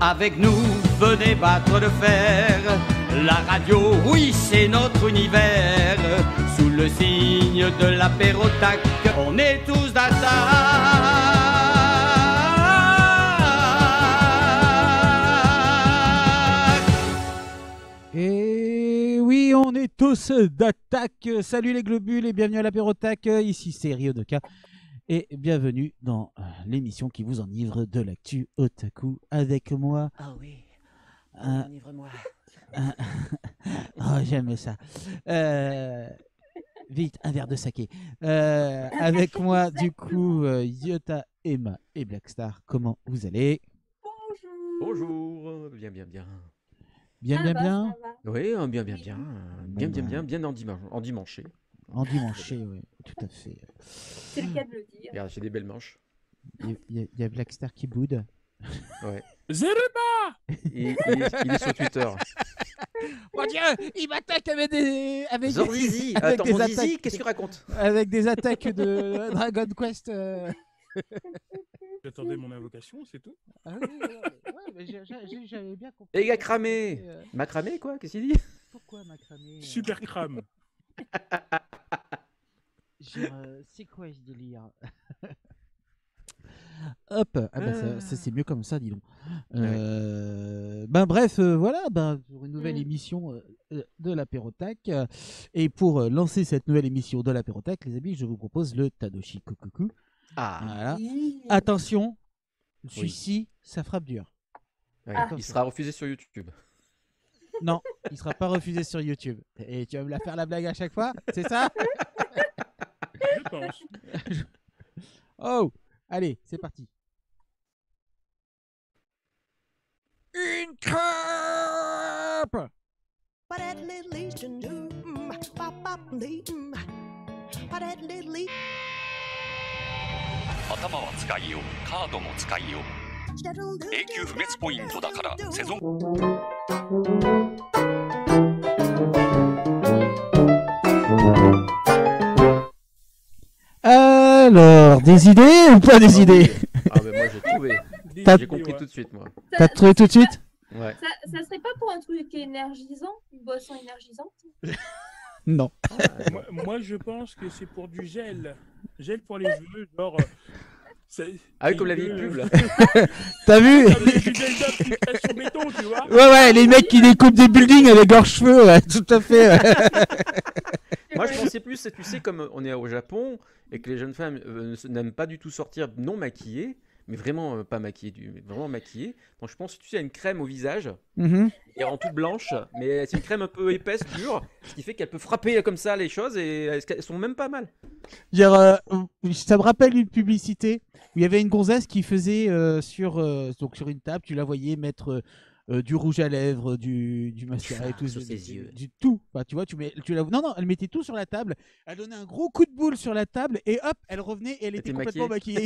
Avec nous, venez battre le fer. La radio, oui, c'est notre univers. Sous le signe de l'apérotac, on est tous d'attaque. Et oui, on est tous d'attaque. Salut les globules et bienvenue à l'apérotac. Ici c'est Ryodoka. Et bienvenue dans l'émission qui vous enivre de l'actu otaku avec moi. Ah oui, enivre-moi. Oh, j'aime ça. Vite, un verre de saké. Avec moi, du coup, Yota, Emma et Blackstar. Comment vous allez? Bonjour, bien. Bien. Oui, bien endimanché. Endimanché, oui, tout à fait. C'est le cas de le dire. Regarde, j'ai des belles manches. Il y a Blackstar qui boude. Ouais. Zeruba Il est sur Twitter. Mon Dieu, il m'attaque avec des... Zorzizi, avec attends, des mon attaques. Zizi, qu'est-ce que tu racontes? Avec des attaques de Dragon Quest. J'attendais mon invocation, c'est tout. Ah oui, ouais, mais j'avais bien compris. Et il a cramé. M'a cramé, quoi? Qu'est-ce qu'il dit? Pourquoi m'a cramé Super crame. C'est quoi ce délire? Hop, ah bah c'est mieux comme ça, dis donc. Ben bref, voilà, pour une nouvelle émission de l'apérotac. Et pour lancer cette nouvelle émission de l'apérotac, les amis, je vous propose le Tadoshi Kokoku. Ah, Voilà. Attention, celui-ci, ça frappe dur. ouais, Ah. il sera refusé sur YouTube. Non, il sera pas refusé sur YouTube. Et tu vas me la faire la blague à chaque fois, c'est ça? Je pense. Oh, allez, c'est parti. Une crêpe. 頭は使いよカードも使いよ永久不滅ポイントだからセゾン Alors, des idées ou pas des idées? Ah, mais moi j'ai trouvé. T'as- J'ai compris tout de suite, moi. T'as trouvé tout de suite? Ouais. Ça serait pas pour un truc énergisant, une boisson énergisante? Non. Moi, je pense que c'est pour du gel. Gel pour les cheveux, genre. Ah oui, comme la vieille pub, là. T'as vu? Comme les gel d'op qui pressent sur béton, tu vois. Ouais, les mecs qui découpent des buildings avec leurs cheveux, ouais, tout à fait. Ouais. Moi, je pensais plus, tu sais, comme on est au Japon et que les jeunes femmes n'aiment pas du tout sortir non maquillées, mais vraiment pas maquillées, vraiment maquillées. Donc, je pense, tu sais, à une crème au visage, Mhm. et en toute blanche, mais c'est une crème un peu épaisse, dure, ce qui fait qu'elle peut frapper comme ça les choses et elles sont même pas mal. Dire, ça me rappelle une publicité où il y avait une gonzesse qui faisait donc sur une table, tu la voyais mettre du rouge à lèvres, du mascara et tout. Sur ses yeux. Du tout. Enfin, tu vois, non, elle mettait tout sur la table, elle donnait un gros coup de boule sur la table et hop, elle revenait et elle était complètement maquillée.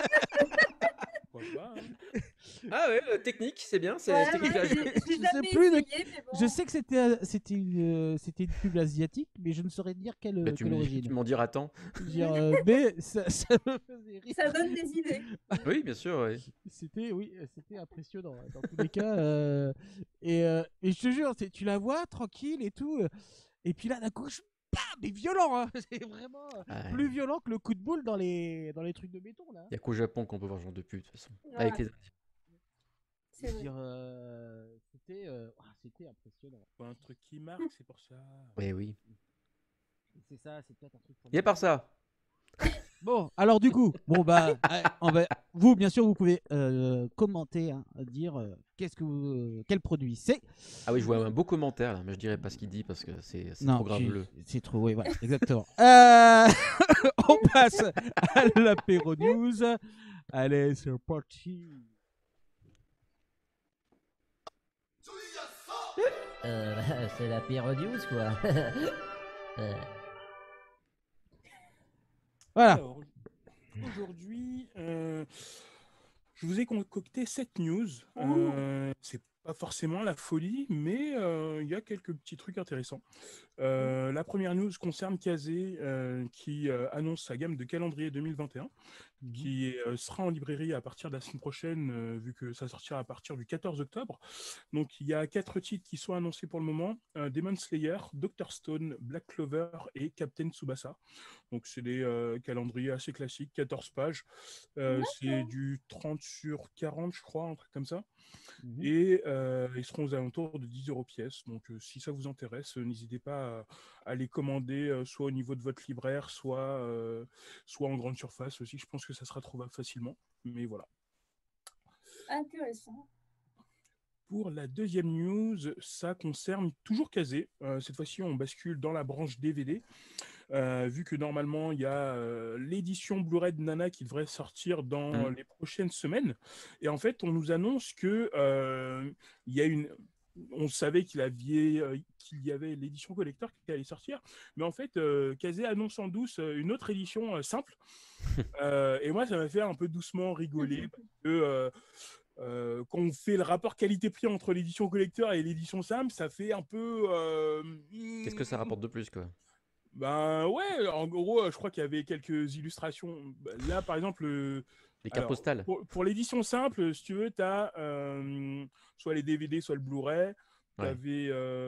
Pourquoi pas, hein. Ah ouais, technique, c'est bien, c'est Ouais, technique. ouais, là, je- j'ai Je sais jamais plus de- essayé, mais bon. Je sais que c'était une pub asiatique, mais je ne saurais dire quelle, Bah, tu quelle tu origine. m'en diras tant. Dire, mais ça me faisait rire. Ça donne des idées. Oui, bien sûr, ouais. C'était impressionnant hein, dans tous les cas. Et je te jure, tu la vois tranquille et tout. Et puis là, d'un coup, bam, mais violent. Hein, c'est vraiment Ouais. plus violent que le coup de boule dans les trucs de béton là. Il n'y a qu'au Japon qu'on peut voir ce genre de pub, de toute façon. Ouais. Avec les... C'est Je veux vrai. dire, c'était impressionnant. Faut un truc qui marque, c'est pour ça. Oui, oui. C'est ça, c'est peut-être un truc. Il y a par ça. Bon, alors du coup, vous, bien sûr, vous pouvez commenter, hein, dire quel produit c'est. Ah oui, je vois un beau commentaire là, mais je dirais pas ce qu'il dit parce que c'est Non, trop graveleux. c'est trop, oui, voilà, exactement. On passe à l'apéro news. Allez, c'est parti. C'est la pire news, quoi. Voilà. Alors, aujourd'hui, je vous ai concocté 7 news. C'est Pas forcément la folie, mais il y a quelques petits trucs intéressants. La première news concerne Kazé, qui annonce sa gamme de calendrier 2021, qui sera en librairie à partir de la semaine prochaine, vu que ça sortira à partir du 14 octobre. Donc il y a 4 titres qui sont annoncés pour le moment, Demon Slayer, Dr. Stone, Black Clover et Captain Tsubasa. Donc c'est des calendriers assez classiques, 14 pages. C'est du 30 sur 40, je crois, un truc comme ça. Et ils seront aux alentours de 10 € pièce. Donc si ça vous intéresse, n'hésitez pas à les commander, soit au niveau de votre libraire, soit en grande surface aussi. Je pense que ça sera trouvable facilement. Mais voilà. Intéressant. Pour la deuxième news, ça concerne toujours Kazé. Cette fois-ci, on bascule dans la branche DVD. Vu que normalement, il y a l'édition Blu-ray de Nana qui devrait sortir dans les prochaines semaines. Et en fait, on nous annonce que il y a une... On savait qu'il y avait l'édition collector qui allait sortir, mais en fait, Kazé annonce en douce une autre édition simple. Et moi, ça m'a fait un peu doucement rigoler, parce que quand on fait le rapport qualité-prix entre l'édition collector et l'édition simple, ça fait un peu... Qu'est-ce que ça rapporte de plus, quoi? Ben ouais, en gros, je crois qu'il y avait quelques illustrations. Là, par exemple, Les cartes postales. pour l'édition simple, si tu veux, tu as soit les DVD, soit le Blu-ray. Tu avais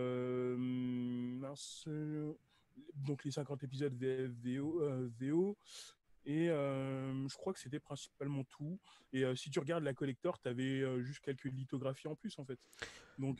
donc les 50 épisodes VO. Et je crois que c'était principalement tout. Et si tu regardes la collector, tu avais juste quelques lithographies en plus, en fait. Donc...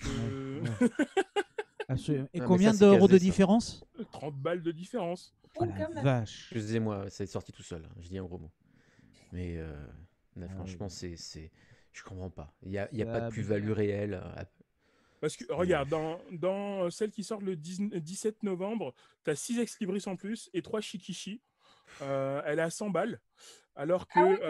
Et combien d'euros de différence? 30 balles de différence. Oh la vache. Excusez-moi, c'est sorti tout seul. Je dis un gros mot. Mais franchement, je comprends pas. Il y a pas de plus-value réelle. Parce que, regarde, dans celle qui sort le 17 novembre, tu as 6 ex-libris en plus et 3 shikishi. Elle est à 100 balles. Alors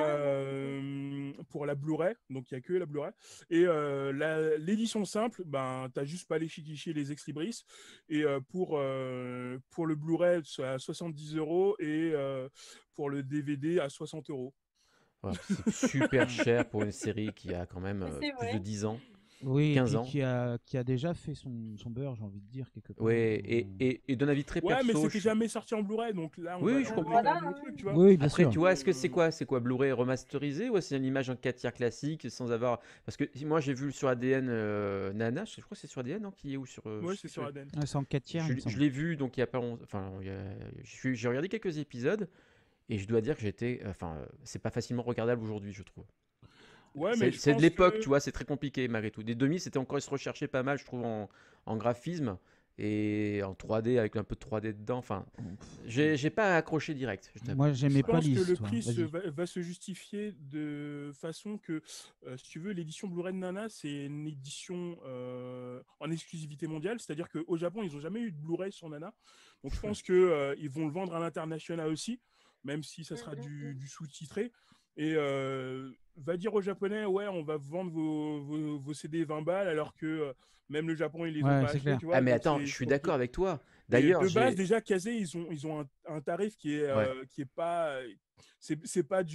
que pour la Blu-ray, donc il n'y a que la Blu-ray, et l'édition simple, ben, tu n'as juste pas les shikishi et les ex-libris. Et pour le Blu-ray, c'est à 70 € et pour le DVD à 60 €. Ouais, c'est super cher pour une série qui a quand même plus de 10 ans. Oui, 15 ans. Qui a déjà fait son beurre, j'ai envie de dire, quelque part. Ouais, et d'un avis très perso. Ouais, mais c'était jamais sorti en Blu-ray, donc là, je comprends. Le truc, tu vois. Oui, bien Après, sûr. tu vois, est-ce que c'est quoi Blu-ray remasterisé ou c'est une image en 4 tiers classique sans avoir... Parce que moi, j'ai vu sur ADN Nana, je crois que c'est sur ADN, non, qui est où sur... Ouais, c'est sur ADN. C'est en 4 tiers. Je l'ai vu, donc il y a pas longtemps... Enfin, j'ai regardé quelques épisodes et je dois dire que c'est pas facilement regardable aujourd'hui, je trouve. Ouais, c'est de l'époque, tu vois, c'est très compliqué malgré tout. Des 2000, c'était encore, ils se recherchaient pas mal, je trouve, en graphisme et en 3D avec un peu de 3D dedans. Enfin, j'ai pas accroché direct. Moi, j'aimais pas l'histoire. Je pense que le prix va se justifier de façon que, si tu veux, l'édition Blu-ray de Nana, c'est une édition en exclusivité mondiale, c'est-à-dire qu'au Japon, ils n'ont jamais eu de Blu-ray sur Nana. Donc, je pense qu'ils vont le vendre à l'international aussi, même si ça sera du sous-titré. Et va dire aux Japonais, ouais, on va vendre vos CD 20 balles, alors que même le Japon, ils les ont pas achetés. Tu vois, mais attends, je suis d'accord avec toi. D'ailleurs, de base, déjà, Kazé, ils ont un tarif qui est pas... C'est pas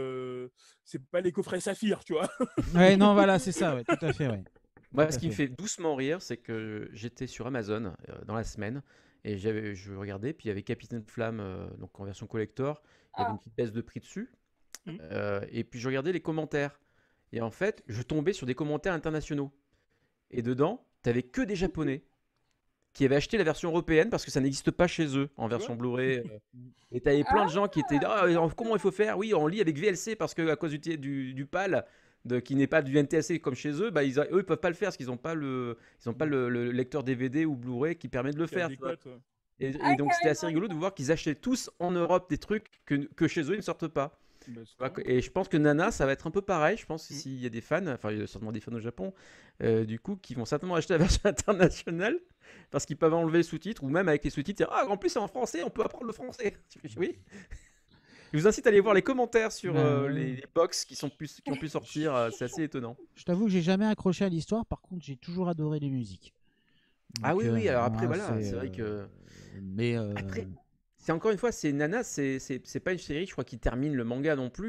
les coffrets Saphir, tu vois. Ouais, non, voilà, c'est ça, ouais, tout à fait, ouais. Moi, ce qui me fait doucement rire, c'est que j'étais sur Amazon dans la semaine et je regardais, puis il y avait Capitaine Flamme, donc en version collector, il y avait une petite baisse de prix dessus. Et puis je regardais les commentaires et en fait je tombais sur des commentaires internationaux et dedans t'avais que des Japonais qui avaient acheté la version européenne parce que ça n'existe pas chez eux en version Blu-ray et t'avais plein de gens qui étaient comment il faut faire, oui on lit avec VLC parce que à cause du PAL qui n'est pas du NTSC comme chez eux, eux ils peuvent pas le faire parce qu'ils n'ont pas le lecteur DVD ou Blu-ray qui permet de le faire. Et donc c'était assez rigolo de voir qu'ils achetaient tous en Europe des trucs que chez eux ils ne sortent pas. Et je pense que Nana, ça va être un peu pareil. Je pense s'il y a des fans, enfin il y a certainement des fans au Japon, du coup, qui vont certainement acheter la version internationale parce qu'ils peuvent enlever les sous-titres ou même avec les sous-titres. En plus c'est en français, on peut apprendre le français. Oui. Je vous incite à aller voir les commentaires sur les box qui ont pu sortir. C'est assez étonnant. Je t'avoue que j'ai jamais accroché à l'histoire. Par contre, j'ai toujours adoré les musiques. Donc, oui. Alors après, voilà, c'est vrai que. Mais après. C'est encore une fois, c'est Nana, c'est pas une série, je crois, qui termine le manga non plus.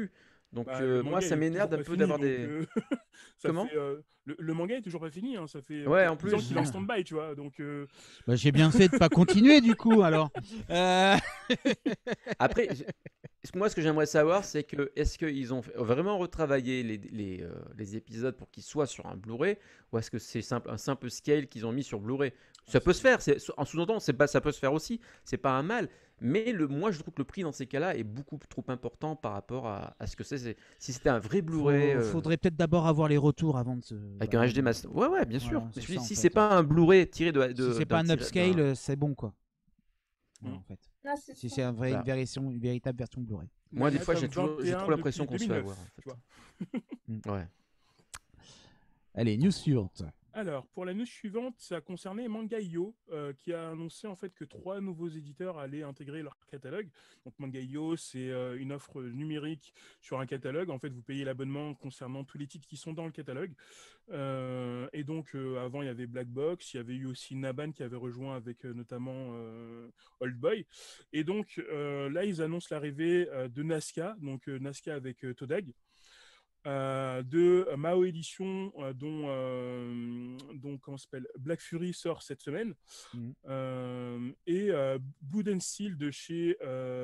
Donc Bah, le moi, manga ça est m'énerve toujours un pas peu fini, d'avoir donc des. ça Comment? fait, le manga est toujours pas fini, hein, ça fait Ouais, peut-être en 10 ans plus. qu'il est en stand-by, tu vois. Donc, Bah, j'ai bien fait de pas continuer du coup alors. Euh, Après, moi, ce que j'aimerais savoir, c'est que est-ce qu'ils ont vraiment retravaillé les épisodes pour qu'ils soient sur un Blu-ray, ou est-ce que c'est un simple scale qu'ils ont mis sur Blu-ray? Ça peut se faire, en sous-entendant, ça peut se faire aussi, c'est pas un mal. Mais moi, je trouve que le prix dans ces cas-là est beaucoup trop important par rapport à ce que c'est. Si c'était un vrai Blu-ray Faudrait peut-être d'abord avoir les retours avant de se. avec un HD Master, ouais, bien sûr. Voilà, Mais c'est je me dis, ça, en si fait. c'est pas un Blu-ray tiré Si c'est pas un upscale, c'est bon quoi. Ouais, en fait. Ah, c'est Si ça. c'est Voilà. une véritable version Blu-ray. Moi, des Nana fois, j'ai tome trop 21 l'impression depuis qu'on se fait 2009, avoir. En tu vois. Ouais. Allez, news suivante. Alors, pour la news suivante, ça concernait Manga.io, qui a annoncé en fait que 3 nouveaux éditeurs allaient intégrer leur catalogue. Donc Manga.io, c'est une offre numérique sur un catalogue. En fait, vous payez l'abonnement concernant tous les titres qui sont dans le catalogue. Et donc, avant, il y avait Black Box, il y avait eu aussi Naban qui avait rejoint avec notamment Old Boy. Et donc, là, ils annoncent l'arrivée de Nazca, donc Nazca avec Todag. De Mao Edition, dont comment s'appelle Black Fury sort cette semaine, et Blood and Steel de chez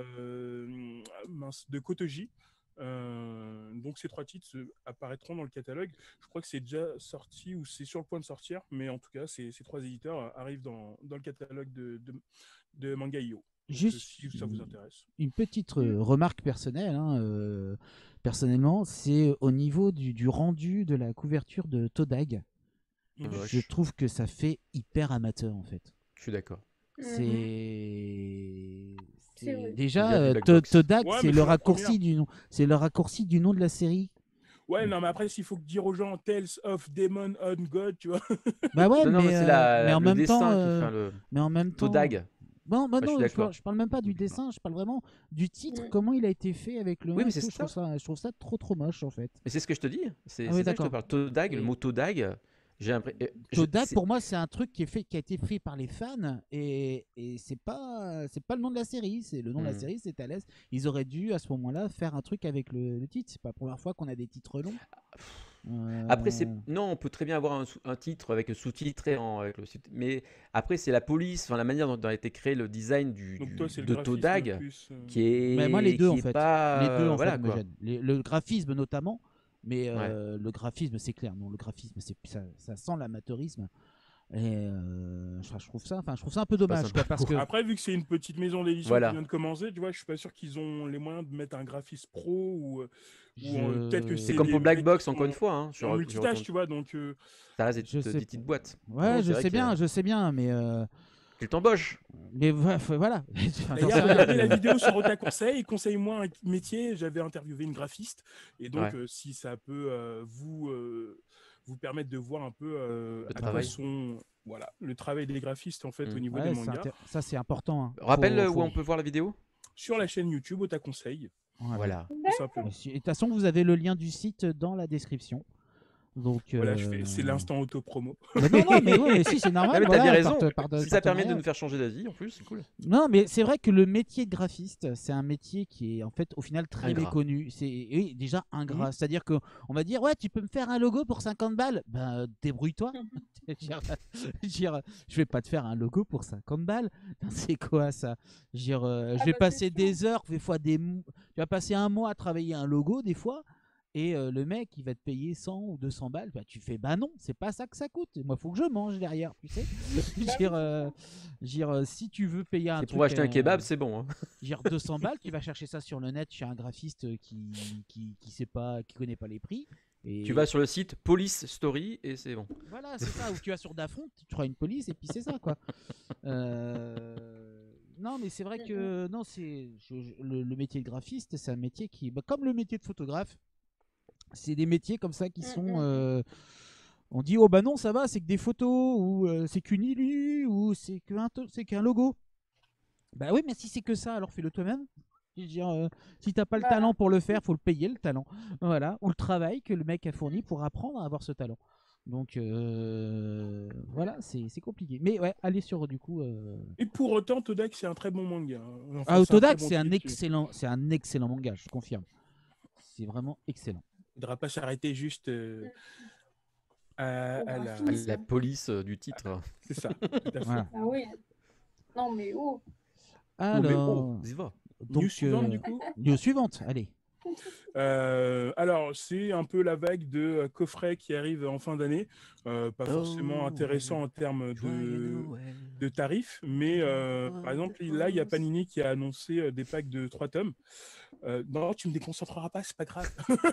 de Kotoji. Donc ces 3 titres apparaîtront dans le catalogue. Je crois que c'est déjà sorti ou c'est sur le point de sortir, mais en tout cas, ces 3 éditeurs arrivent dans le catalogue de Manga.io. Juste si ça vous intéresse. Une petite remarque personnelle. Personnellement, c'est au niveau du rendu de la couverture de Todag. Je trouve que ça fait hyper amateur en fait. Je suis d'accord. C'est déjà Todag, Ouais, c'est mais le c'est la raccourci première. du nom. C'est le raccourci du nom de la série. Ouais, non, mais après, s'il faut dire aux gens Tales of Demon on God, tu vois. Bah ouais, Non, mais c'est mais en le même dessin temps, qui fait le mais en même temps. Todag. Non, bah je non, suis d'accord. je parle même pas du dessin, je parle vraiment du titre, comment il a été fait avec le Oui, nom mais et c'est tout. ça. Je trouve ça trop moche en fait. Mais c'est ce que je te dis. C'est Ah oui, ça que je te d'accord. parle. Todag, le Et- mot Todag, j'ai l'impression. Todag, pour moi, c'est un truc qui a été fait par les fans et c'est pas le nom de la série. C'est le nom de la série, c'est Thales. Ils auraient dû à ce moment-là faire un truc avec le titre. C'est pas la première fois qu'on a des titres longs. Après, non, on peut très bien avoir un titre avec le sous-titre mais après, c'est la police, enfin la manière dont a été créé le design Donc toi, c'est le de graphisme Todag plus, qui est. Mais moi, les deux qui en est fait. pas, Les deux en voilà, fait me quoi. gênent. Le graphisme notamment, mais Ouais. le graphisme c'est clair. Non, le graphisme ça sent l'amateurisme. Et je trouve ça un peu dommage sympa. quoi, parce que Après, vu que c'est une petite maison d'édition Voilà. qui vient de commencer, tu vois, je suis pas sûr qu'ils ont les moyens de mettre un graphiste pro ou Je- peut-être que C'est c'est comme des pour Black mecs Box, qui encore une sont fois. Hein. en multitâche, tu vois, donc Ça reste Je sais des petites boîtes. ouais, Bon, je c'est vrai sais que, bien, mais Qu'ils t'embauchent. voilà. D'ailleurs, regardez la vidéo sur Ota Conseil, conseille-moi un métier. J'avais interviewé une graphiste, et donc Ouais. si ça peut vous permettre de voir un peu à quoi travail. sont le travail des graphistes en fait au niveau Ouais, des mangas. ça c'est important. Hein. Rappelle Faut- où on peut voir la vidéo. Sur la chaîne YouTube Ota Conseil, Voilà. tout simplement. Et de toute façon, vous avez le lien du site dans la description. Donc, Voilà, c'est l'instant auto-promo. Mais non, mais oui, mais si, c'est normal. Ah, mais voilà, t'as bien raison. par Si ça permet de partenariat. nous faire changer d'avis, en plus, c'est cool. Non, mais c'est vrai que le métier de graphiste, c'est un métier qui est en fait au final très Ingrat. méconnu. Oui, déjà ingrat. C'est-à-dire qu'on va dire, ouais, tu peux me faire un logo pour 50 balles. Ben, débrouille-toi. Je vais pas te faire un logo pour 50 balles. C'est quoi ça? Je vais bah, passer c'est des heures, des fois tu vas passer un mois à travailler un logo, des fois. Et le mec, il va te payer 100 ou 200 balles. Bah, tu fais, bah non, c'est pas ça que ça coûte. Moi, faut que je mange derrière, tu sais. Si tu veux payer un Et truc. pour acheter un kebab, c'est bon. Hein. 200 balles, tu vas chercher ça sur le net chez un graphiste qui sait pas, qui connaît pas les prix. Et Tu vas sur le site Police Story et c'est bon. voilà, c'est ça. Ou tu vas sur Dafont, tu trouves une police et puis c'est ça, quoi. Non, mais c'est vrai que non, le métier de graphiste, c'est un métier qui, comme le métier de photographe, c'est des métiers comme ça qui sont. On dit oh bah non ça va, c'est que des photos ou c'est qu'une illu ou c'est qu'un logo. Bah oui, mais si c'est que ça, alors fais-le toi-même. Je veux dire, si t'as pas le talent pour le faire, faut le payer le talent. Voilà, ou le travail que le mec a fourni pour apprendre à avoir ce talent. Donc voilà, c'est compliqué. Mais ouais, allez sur du coup. Et pour autant, Todak, c'est un très bon manga. Enfin, Ah, c'est un Todak, très bon c'est un titre. excellent, c'est un excellent manga, je confirme. c'est vraiment excellent. Il ne faudra pas s'arrêter juste à la... La police du titre. C'est ça, tout à fait. Voilà. Ah oui. Non, mais oh. Alors, y va. News suivante, du coup. news suivante, allez. Alors, c'est un peu la vague de coffrets qui arrive en fin d'année. Pas forcément intéressant en termes de tarifs, mais par exemple, là, il y a Panini qui a annoncé des packs de 3 tomes. Non, tu me déconcentreras pas, c'est pas grave.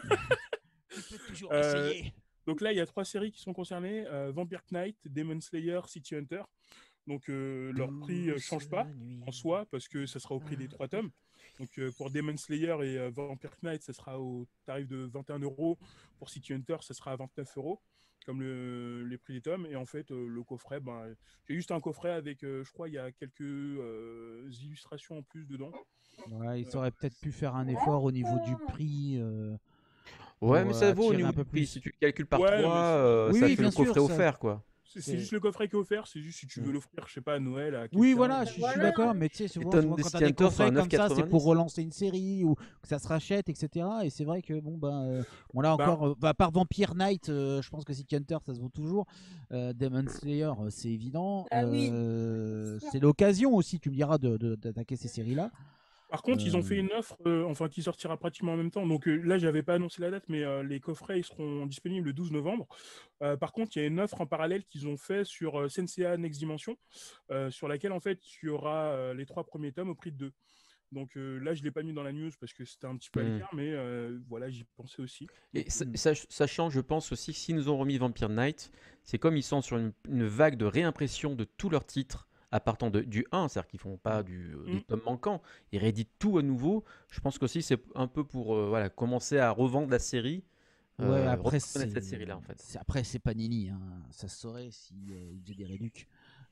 Tu peux toujours essayer. Donc là, il y a 3 séries qui sont concernées, Vampire Knight, Demon Slayer, City Hunter. Donc leur prix ne change pas en soi, parce que ça sera au prix des 3 tomes. Donc pour Demon Slayer et Vampire Knight, ça sera au tarif de 21 €. Pour City Hunter, ça sera à 29 €, comme les prix des tomes. Et en fait, le coffret, j'ai juste un coffret avec, je crois, il y a quelques illustrations en plus dedans. Ouais, ils auraient peut-être pu faire un effort au niveau du prix. Ouais, pour, mais ça vaut au attirer niveau un peu du prix. plus. Si tu calcules par Ouais, 3, Oui, ça oui, fait bien le sûr, coffret ça- offert, quoi. C'est juste le coffret qui est offert, c'est juste si tu veux l'offrir, je sais pas, à Noël à Oui, quelqu'un. voilà, je suis Voilà. d'accord, mais tu sais, souvent, tonnes souvent de quand t'as City des Hunter sont à coffrets comme ça, c'est 9,90. pour relancer une série ou que ça se rachète, etc. Et c'est vrai que, bon, là encore, à part Vampire Knight, je pense que City Hunter, ça se vaut toujours. Demon Slayer, c'est évident. Ah oui, C'est l'occasion aussi, tu me diras, d'attaquer ces séries-là. Par contre, ils ont fait une offre, qui sortira pratiquement en même temps. Donc là, j'avais pas annoncé la date, mais les coffrets ils seront disponibles le 12 novembre. Par contre, il y a une offre en parallèle qu'ils ont fait sur Senseiya Next Dimension, sur laquelle en fait il y aura les 3 premiers tomes au prix de 2. Donc là, je l'ai pas mis dans la news parce que c'était un petit peu à l'écart, mais voilà, j'y pensais aussi. Et sachant, je pense aussi que s'ils nous ont remis Vampire Knight, c'est comme ils sont sur une vague de réimpression de tous leurs titres à partant du 1, c'est-à-dire qu'ils font pas des tomes manquants, ils rééditent tout à nouveau. Je pense qu'aussi c'est un peu pour commencer à revendre la série. Ouais, après, reconnaître cette série-là en fait. Après, c'est Panini, hein. Ça se saurait s'ils faisaient des réducs.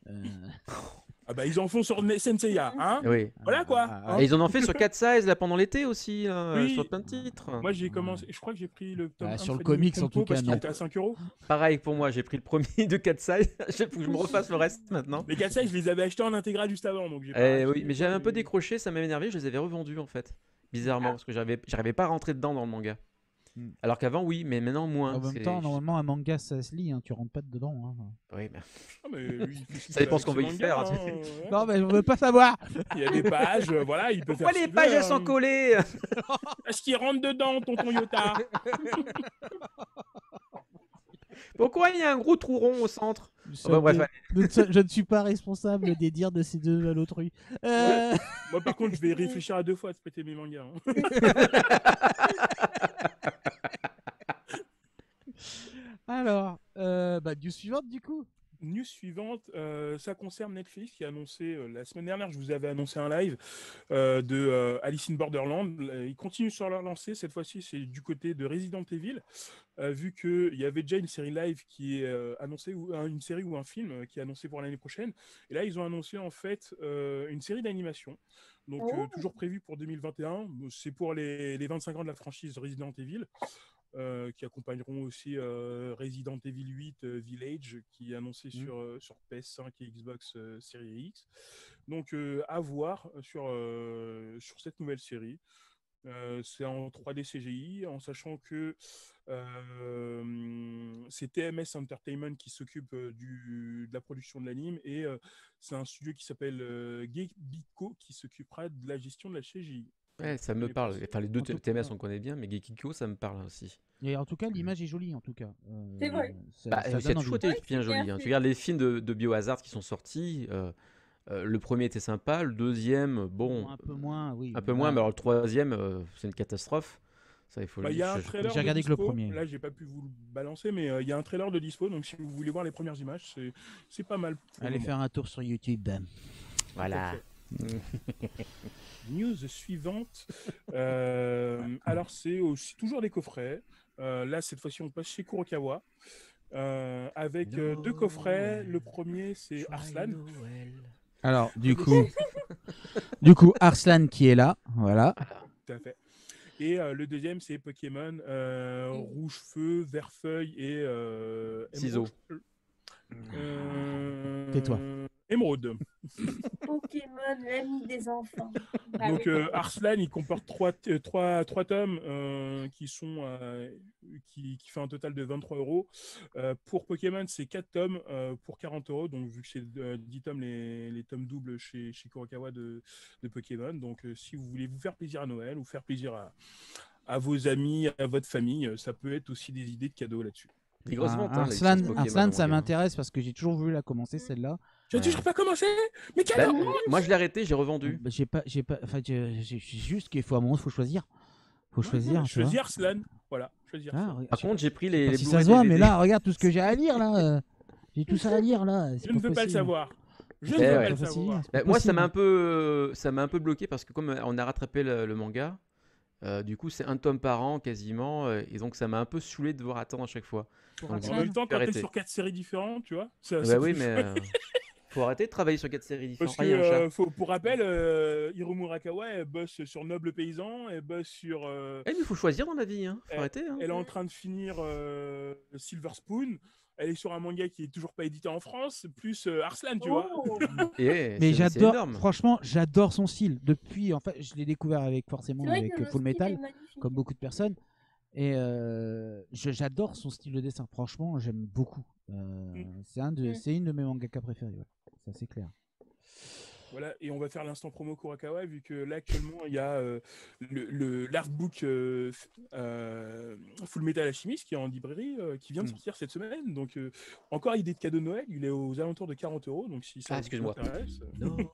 Ah bah ils en font sur Senseiya, hein. Oui. Voilà quoi. Et ils en ont fait sur 4 size là pendant l'été aussi, Oui. sur plein de titres. Moi j'ai commencé, je crois que j'ai pris le tome 1 sur de le Fanny comics, en Kumpo tout cas, parce qu'il non. était à 5 €. Pareil pour moi, j'ai pris le premier de 4 size. Il faut que je me refasse le reste maintenant. Les 4 je les avais achetés en intégral juste avant, donc j'ai pas Oui, racheté, mais j'avais un peu décroché, ça m'avait énervé, je les avais revendus en fait. Bizarrement, parce que j'arrivais pas à rentrer dedans dans le manga. Alors qu'avant, oui, mais maintenant moins. En même temps, normalement, un manga ça se lit, hein, tu rentres pas dedans. Hein. Oui, mais... Ah, mais lui, il fait ça dépend avec ce qu'on ses veut y faire. mangas, Hein. Non, mais je veux pas savoir. Il y a des pages, voilà, il peut Pourquoi faire. les pages elles sont collées? Parce qu'il rentre dedans, tonton Yota. Pourquoi il y a un gros trou rond au centre? Je ne suis pas responsable des dires de ces deux l'autrui. Ouais. Moi, par contre, je vais réfléchir à 2 fois à te péter mes mangas. Hein. Alors, news suivante du coup. News suivante, ça concerne Netflix qui a annoncé la semaine dernière, je vous avais annoncé un live de Alice in Borderland. Ils continuent sur leur lancée, cette fois-ci c'est du côté de Resident Evil, vu qu'il y avait déjà une série live qui est annoncée, ou une série ou un film qui est annoncé pour l'année prochaine. Et là ils ont annoncé en fait une série d'animation, donc toujours prévue pour 2021. C'est pour les 25 ans de la franchise Resident Evil. Qui accompagneront aussi Resident Evil 8 Village qui est annoncé sur PS5 et Xbox Series X. Donc à voir sur cette nouvelle série. C'est en 3D CGI, en sachant que c'est TMS Entertainment qui s'occupe de la production de l'anime, et c'est un studio qui s'appelle Geekiko qui s'occupera de la gestion de la CGI. Ouais, ça me parle. Enfin, les deux TMS on connaît bien, mais Geekiko ça me parle aussi. Et en tout cas, l'image est jolie en tout cas. C'est vrai. Ça c'est donne toujours envie. été bien joli. Hein. Tu regardes les films de Biohazard qui sont sortis. Le premier était sympa, le deuxième, bon, un peu moins, oui. un peu moins, mais alors le troisième, c'est une catastrophe. Ça, il faut le Il y a un dire. trailer J'ai regardé de que le dispo. premier. Là, j'ai pas pu vous le balancer, mais il y a un trailer de dispo, donc si vous voulez voir les premières images, c'est pas mal. Allez faire un tour sur YouTube. Voilà. News suivante. Alors, c'est aussi toujours des coffrets. Là, cette fois-ci, on passe chez Kurokawa. Avec 2 coffrets. Le premier, c'est Arslan. Alors, du coup, Arslan qui est là, voilà. Tout à fait. Et le deuxième, c'est Pokémon Rouge Feu, Vert Feuille et Ciseaux. Tais-toi. Émeraude. Pokémon, l'ami des enfants. Ah Donc oui. Arslan, il comporte trois tomes qui fait un total de 23 €. Pour Pokémon, c'est 4 tomes pour 40 €. Donc vu que c'est 10 tomes, les tomes doubles chez Kurokawa de Pokémon. Donc si vous voulez vous faire plaisir à Noël ou faire plaisir à vos amis, à votre famille, ça peut être aussi des idées de cadeaux là-dessus. Des grosses ventes, hein, les Arslan, licences Pokémon Arslan, en ça manga. m'intéresse parce que j'ai toujours voulu la commencer celle-là. Tu as toujours pas commencé? Mais Bah, cadeau! moi, je l'ai arrêté, j'ai revendu. Bah, enfin, j'ai juste qu'il faut à un moment, faut choisir. Faut choisir. tu vois. Choisir Arslan. Voilà, choisir Ah, Arslan. regarde, Par je sais contre, j'ai pris pas les si ça Blu-ray se voit, mais DVD. là, regarde tout ce que j'ai à lire là. J'ai tout ça à lire là. Je ne veux pas le savoir. Je ne Eh veux ouais. pas le C'est pas savoir. possible. Bah, moi, ça m'a un peu bloqué parce que comme on a rattrapé le manga, du coup, c'est un tome par an quasiment, et donc ça m'a un peu saoulé de devoir attendre à chaque fois. Pour Donc, En Arslan. même temps, quand tu es arrêter. sur 4 séries différentes, tu vois, ça Bah oui, fait mais chouette. faut arrêter de travailler sur 4 séries différentes. Parce Ah, il y a un chat. que, pour rappel, Hiromu Arakawa, elle bosse sur Noble Paysan, elle bosse sur... Eh, mais il faut choisir dans la vie, hein. Faut arrêter. Hein. elle est en train de finir Silver Spoon, elle est sur un manga qui est toujours pas édité en France, plus Arslan, tu vois. Oh. Et Mais c'est j'adore, énorme. franchement, j'adore son style. Depuis, en fait, je l'ai découvert forcément C'est vrai avec que le Full style Metal, est magnifique. comme beaucoup de personnes. Et j'adore son style de dessin. Franchement, j'aime beaucoup. C'est une de mes mangakas préférés. Ouais. Ça, c'est clair. Voilà, et on va faire l'instant promo Kurakawa, vu que là, actuellement, il y a l'artbook Full Metal Alchemist qui est en librairie, qui vient de sortir cette semaine. Donc, encore idée de cadeau de Noël, il est aux alentours de 40 €. Donc, si ça vous excuse-moi. intéresse... Noël,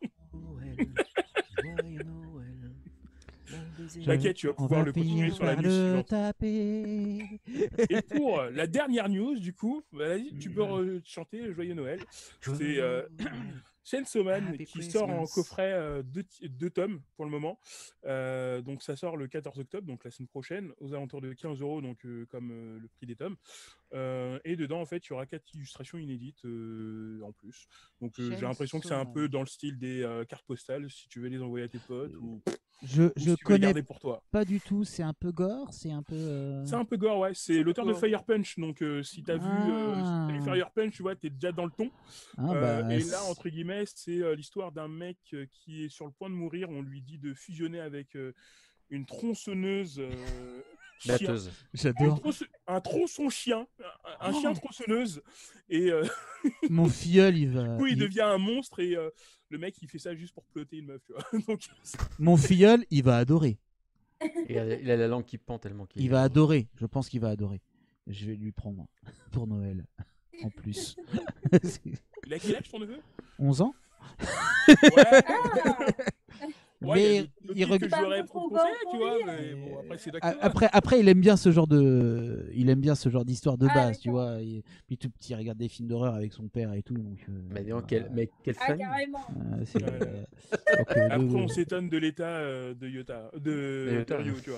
joyeux Noël. T'inquiète, tu vas On pouvoir va le continuer finir sur la par news le suivante. taper. Et pour la dernière news, du coup, vas-y, tu peux chanter Joyeux Noël. C'est Chainsaw Man Happy qui sort en Christmas. coffret 2 tomes pour le moment. Donc ça sort le 14 octobre, donc la semaine prochaine, aux alentours de 15 €, donc comme le prix des tomes. Et dedans, en fait, il y aura 4 illustrations inédites en plus. Donc j'ai l'impression que c'est un peu dans le style des cartes postales, si tu veux les envoyer à tes potes ou Je si tu veux les connais garder pour toi. pas du tout. C'est un peu gore. C'est un peu. C'est un peu gore, ouais. C'est l'auteur de gore. Fire Punch, donc si t'as vu Fire Punch, tu vois, t'es déjà dans le ton. Ah, bah, Et là, entre guillemets, c'est l'histoire d'un mec qui est sur le point de mourir. On lui dit de fusionner avec une tronçonneuse. Chien. Batteuse. J'adore. Un tronçon chien, un chien tronçonneuse. Et Mon filleul, il va. du coup, il devient un monstre et le mec, il fait ça juste pour ploter une meuf, tu vois. Donc, Mon filleul, il va adorer. Et il a la langue qui pend tellement qu'il Il va adorer. Je pense qu'il va adorer. Je vais lui prendre pour Noël. En plus. il a quel âge ton neveu? 11 ans. Ouais. Ouais, Mais il y a d'autres il trucs que regarde. je lui aurais Pas trop proposé, grand tu vois. pour Mais bon, après, c'est d'accord. Après, il aime bien ce genre de, d'histoire de Ah, base, tu d'accord. vois. Puis tout petit, il regarde des films d'horreur avec son père et tout. Donc, Mais dis donc, voilà. quelle Ah, famille. carrément. C'est, Ouais. donc, Après, on s'étonne de l'état de Yota, de Yota. Ryu, tu vois.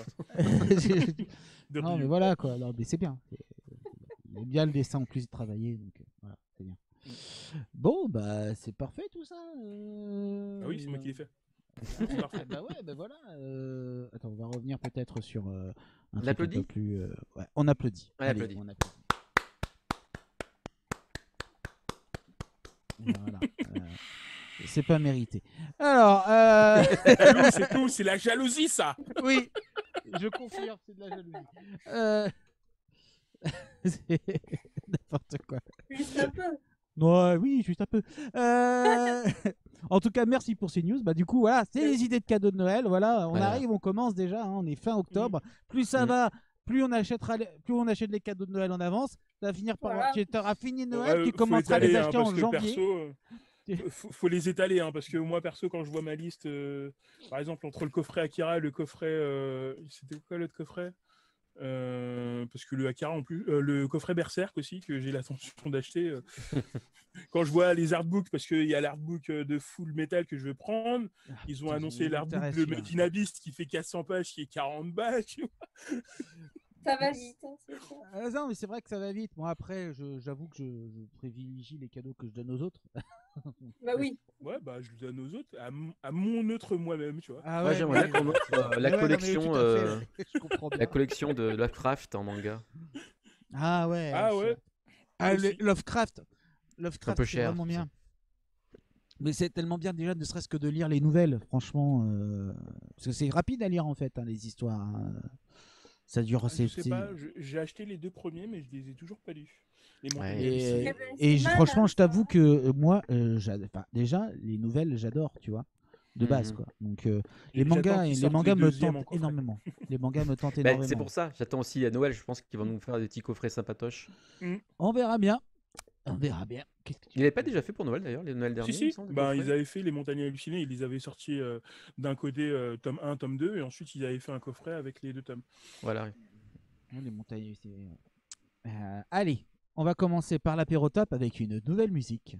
De non, Ryu. mais voilà quoi. Non, mais c'est bien. Il aime bien le dessin en plus de travailler, donc voilà, c'est bien. Bon, bah c'est parfait tout ça. Ah oui, c'est moi qui l'ai fait. C'est parfait. Bah ouais, bah voilà. Attends, on va revenir peut-être sur un On truc un applaudit peu plus. Ouais, on applaudit. On Allez, applaudit. on applaudit. Voilà. C'est pas mérité. Alors, C'est tout, c'est la jalousie, ça. oui, je confirme, c'est de la jalousie. C'est n'importe quoi. Juste un peu. Ouais, oui, juste un peu. En tout cas, merci pour ces news. Bah, du coup, voilà, c'est les idées de cadeaux de Noël. Voilà, on Voilà. arrive, on commence déjà. On est fin octobre. Plus ça va, plus on achète les cadeaux de Noël en avance. Ça va finir par. Voilà. Tu auras fini Noël, tu Faut commenceras à les étaler, acheter parce en que janvier. perso, faut les étaler, parce que moi, perso, quand je vois ma liste, par exemple, entre le coffret Akira et le coffret... C'était quoi l'autre coffret? Parce que le Akira en plus, le coffret Berserk aussi que j'ai l'intention d'acheter. Quand je vois les artbooks, parce qu'il y a l'artbook de Full Metal que je veux prendre, ils ont putain, annoncé il l'artbook m'intéresse, de celui-là. Medina Beast qui fait 400 pages, qui est 40 balles. Tu vois. Ça va vite, hein, c'est ça. Non, mais c'est vrai que ça va vite. Moi, après, j'avoue que je privilégie les cadeaux que je donne aux autres. Bah oui. Ouais, bah je le donne aux autres, à mon neutre moi-même, tu vois. Ah Moi, j'aimerais bien qu'on offre la Ouais, non, mais collection, tout à fait, je comprends bien. la collection de Lovecraft en manga. Ah ouais. Ah ouais. Ah, Aussi. Lovecraft. Un Lovecraft, peu c'est cher, vraiment tout bien. Mais c'est tellement bien déjà, ne serait-ce que de lire les nouvelles, franchement. Parce que c'est rapide à lire en fait, hein, les histoires. Hein. Ça dure. Je sais pas, j'ai acheté les 2 premiers, mais je les ai toujours pas lus. Franchement, je t'avoue que moi, déjà, les nouvelles, j'adore, tu vois, de base, quoi. Donc, les mangas me tentent énormément. Les mangas me tentent énormément. C'est pour ça, j'attends aussi à Noël, je pense qu'ils vont nous faire des petits coffrets sympatoches. On verra bien. On verra bien. Il n'avait pas déjà fait pour Noël d'ailleurs, les Noël derniers? Si. Ils avaient fait les Montagnes hallucinées, ils les avaient sortis d'un côté tome 1, tome 2, et ensuite ils avaient fait un coffret avec les 2 tomes. Voilà. Les Montagnes hallucinées. Allez, on va commencer par l'apérotop avec une nouvelle musique.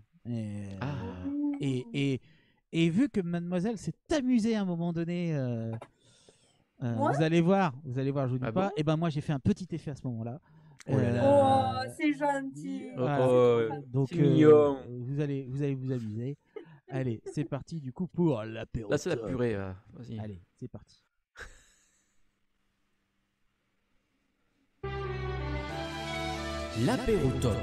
Et vu que mademoiselle s'est amusée à un moment donné, vous allez voir, je vous dis pas. Et ben moi j'ai fait un petit effet à ce moment-là. C'est gentil. Donc vous allez vous amuser. Allez, c'est parti du coup pour l'apérotop. Là c'est la purée. Vas-y. Allez, c'est parti. L'apérotop.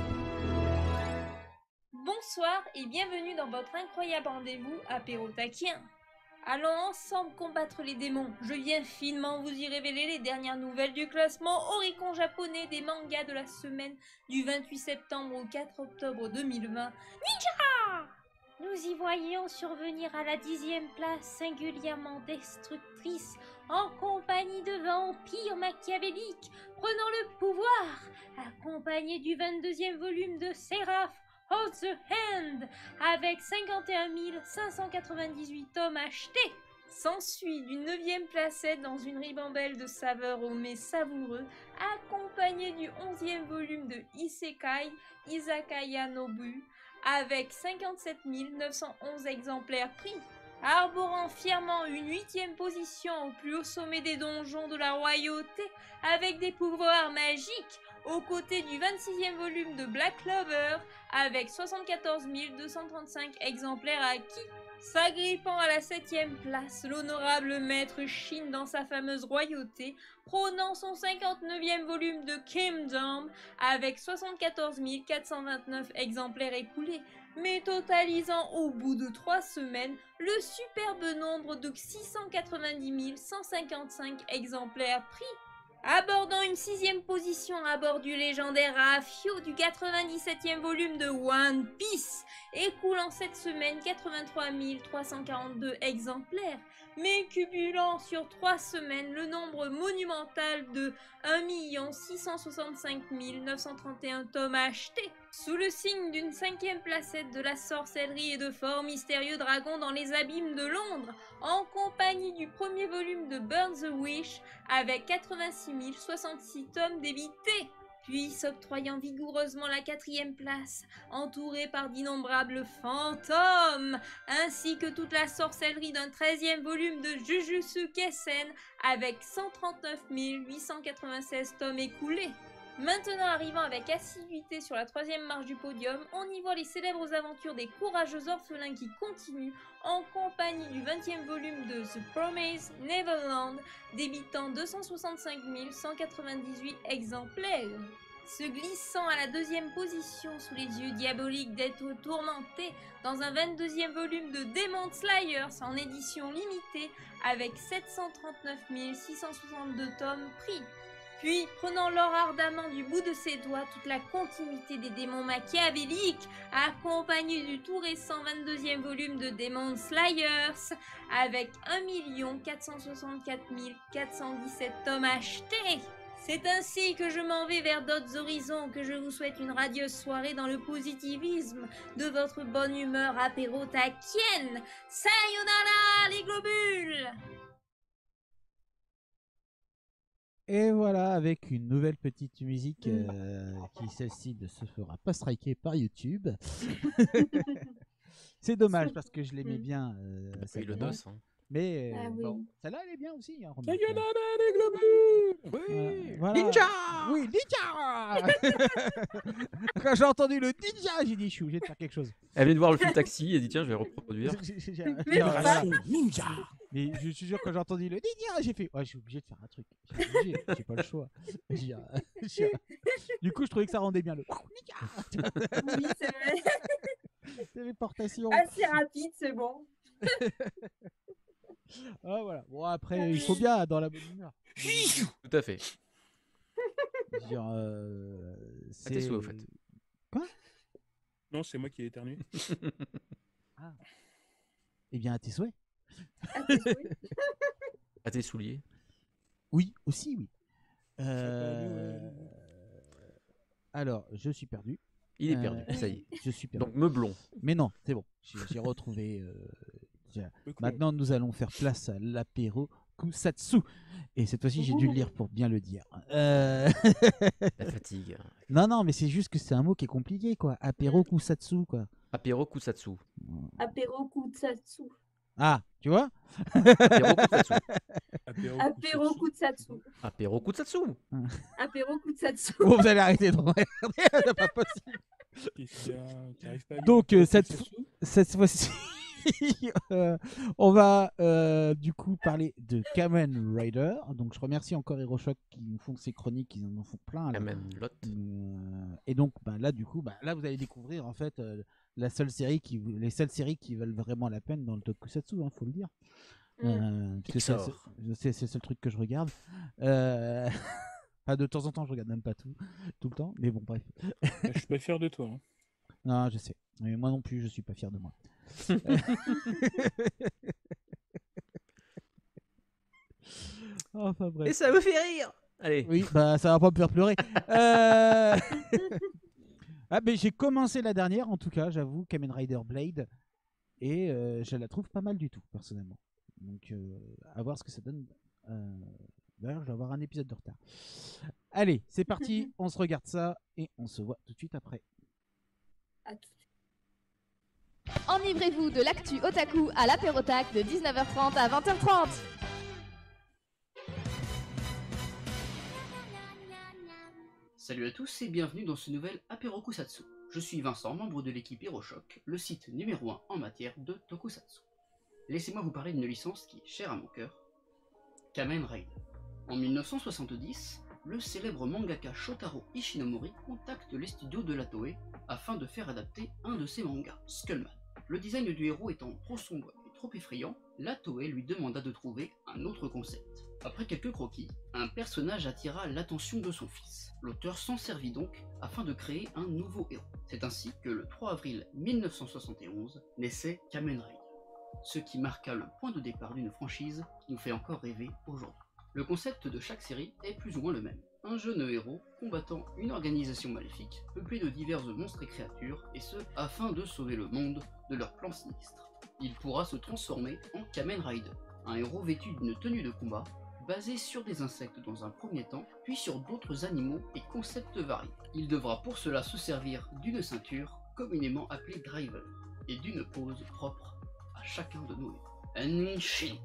Bonsoir et bienvenue dans votre incroyable rendez-vous apérotakien. Allons ensemble combattre les démons. Je viens finement vous y révéler les dernières nouvelles du classement Oricon japonais des mangas de la semaine du 28 septembre au 4 octobre 2020. Ninja! Nous y voyons survenir à la 10e place singulièrement destructrice en compagnie de vampires machiavéliques prenant le pouvoir, accompagné du 22e volume de Seraph Hold the Hand, avec 51 598 tomes achetés. S'ensuit d'une 9e placette dans une ribambelle de saveurs au mets savoureux, accompagné du 11e volume de Isekai Izakaya Nobu, avec 57 911 exemplaires pris. Arborant fièrement une 8e position au plus haut sommet des donjons de la royauté, avec des pouvoirs magiques, aux côtés du 26e volume de Black Clover, avec 74 235 exemplaires acquis. S'agrippant à la 7e place, l'honorable maître Shin dans sa fameuse royauté, prônant son 59e volume de Kingdom, avec 74 429 exemplaires écoulés, mais totalisant au bout de 3 semaines le superbe nombre de 690 155 exemplaires pris. Abordant une 6e position à bord du légendaire Rafio du 97e volume de One Piece, écoulant cette semaine 83 342 exemplaires, mais cumulant sur 3 semaines le nombre monumental de 1 665 931 tomes achetés. Sous le signe d'une 5e placette de la sorcellerie et de fort mystérieux dragons dans les abîmes de Londres, en compagnie du premier volume de Burn the Witch, avec 86 066 tomes débités. Puis s'octroyant vigoureusement la 4e place, entouré par d'innombrables fantômes, ainsi que toute la sorcellerie d'un 13e volume de Jujutsu Kaisen, avec 139 896 tomes écoulés. Maintenant arrivant avec assiduité sur la 3e marche du podium, on y voit les célèbres aventures des courageux orphelins qui continuent en compagnie du 20e volume de The Promised Neverland, débitant 265 198 exemplaires. Se glissant à la 2e position sous les yeux diaboliques d'être tourmentés dans un 22e volume de Demon Slayers en édition limitée avec 739 662 tomes pris. Puis, prenant l'or ardemment du bout de ses doigts, toute la continuité des démons machiavéliques, accompagnée du tout récent 22e volume de Demon Slayers, avec 1 464 417 tomes achetés. C'est ainsi que je m'en vais vers d'autres horizons, que je vous souhaite une radieuse soirée dans le positivisme de votre bonne humeur apérotakienne. Sayonara les globules! Et voilà, avec une nouvelle petite musique qui, celle-ci, ne se fera pas striker par YouTube. C'est dommage parce que je l'aimais bien. Le dos, hein. Mais bon, celle-là, elle est bien aussi. Hein, Oui, voilà. Ninja. Oui, Ninja. Quand j'ai entendu le Ninja, j'ai dit, je suis obligé de faire quelque chose. Elle vient de voir le film Taxi, elle dit tiens, je vais reproduire. Ninja. Mais je suis sûr, quand j'ai entendu le Ninja, j'ai fait, ouais, je suis obligé de faire un truc. J'ai pas le choix. Du coup, je trouvais que ça rendait bien le Ninja. Oui, c'est vrai. Téléportation. Assez rapide, c'est bon. Ah, voilà. Bon, après, il faut bien dans la bonne humeur. Tout à fait. Je veux dire, À tes souhaits, au fait. Quoi? Non, c'est moi qui ai éternué. Ah. Eh bien, à tes souhaits. À tes souhaits. À tes souliers. Oui, aussi, oui. perdu, Alors, je suis perdu. Il est perdu, ça y est. Je suis perdu. Donc meublon. Mais non, c'est bon. J'ai retrouvé. Maintenant, nous allons faire place à l'apéro Kusatsu. Et cette fois-ci, j'ai dû le lire pour bien le dire. La fatigue. Non, mais c'est juste que c'est un mot qui est compliqué, quoi. Apéro Kusatsu, quoi. Apéro kusatsu. Apéro Kutsatsu. Ah, tu vois? Apéro kusatsu. Apéro Kutsatsu. Apéro kusatsu. Apéro Kutsatsu. Bon, vous allez arrêter de regarder, c'est pas possible. Donc, cette fois-ci, on va du coup parler de Kamen Rider. Donc, je remercie encore HeroShock qui nous font ces chroniques, ils en font plein. Là. Et donc, là, du coup, là, vous allez découvrir en fait les seules séries qui valent vraiment la peine dans le tokusatsu, faut le dire. Parce que c'est le seul truc que je regarde. De temps en temps, je regarde même pas tout le temps, mais bon, bref. Je suis pas fier de toi. Hein. Non, je sais. Mais moi non plus, je suis pas fier de moi. Enfin bref. Et ça me fait rire. Allez. Oui, ça va pas me faire pleurer. Mais j'ai commencé la dernière, en tout cas, j'avoue, Kamen Rider Blade, et je la trouve pas mal du tout, personnellement. Donc, à voir ce que ça donne. D'ailleurs, je vais avoir un épisode de retard. Allez, c'est parti, on se regarde ça, et on se voit tout de suite après. Enivrez-vous de l'actu otaku à l'apérotac de 19h30 à 20h30. Salut à tous et bienvenue dans ce nouvel Apéro Kusatsu. Je suis Vincent, membre de l'équipe HeroShock, le site numéro 1 en matière de tokusatsu. Laissez-moi vous parler d'une licence qui est chère à mon cœur, Kamen Rider. En 1970, le célèbre mangaka Shotaro Ishinomori contacte les studios de la Toei afin de faire adapter un de ses mangas, Skullman. Le design du héros étant trop sombre et trop effrayant, la Toei lui demanda de trouver un autre concept. Après quelques croquis, un personnage attira l'attention de son fils. L'auteur s'en servit donc afin de créer un nouveau héros. C'est ainsi que le 3 avril 1971 naissait Kamen Rider, ce qui marqua le point de départ d'une franchise qui nous fait encore rêver aujourd'hui. Le concept de chaque série est plus ou moins le même. Un jeune héros combattant une organisation maléfique peuplée de divers monstres et créatures, et ce, afin de sauver le monde de leurs plans sinistres. Il pourra se transformer en Kamen Rider, un héros vêtu d'une tenue de combat, basé sur des insectes dans un premier temps, puis sur d'autres animaux et concepts variés. Il devra pour cela se servir d'une ceinture, communément appelée driver, et d'une pose propre à chacun de nos héros. Enshin.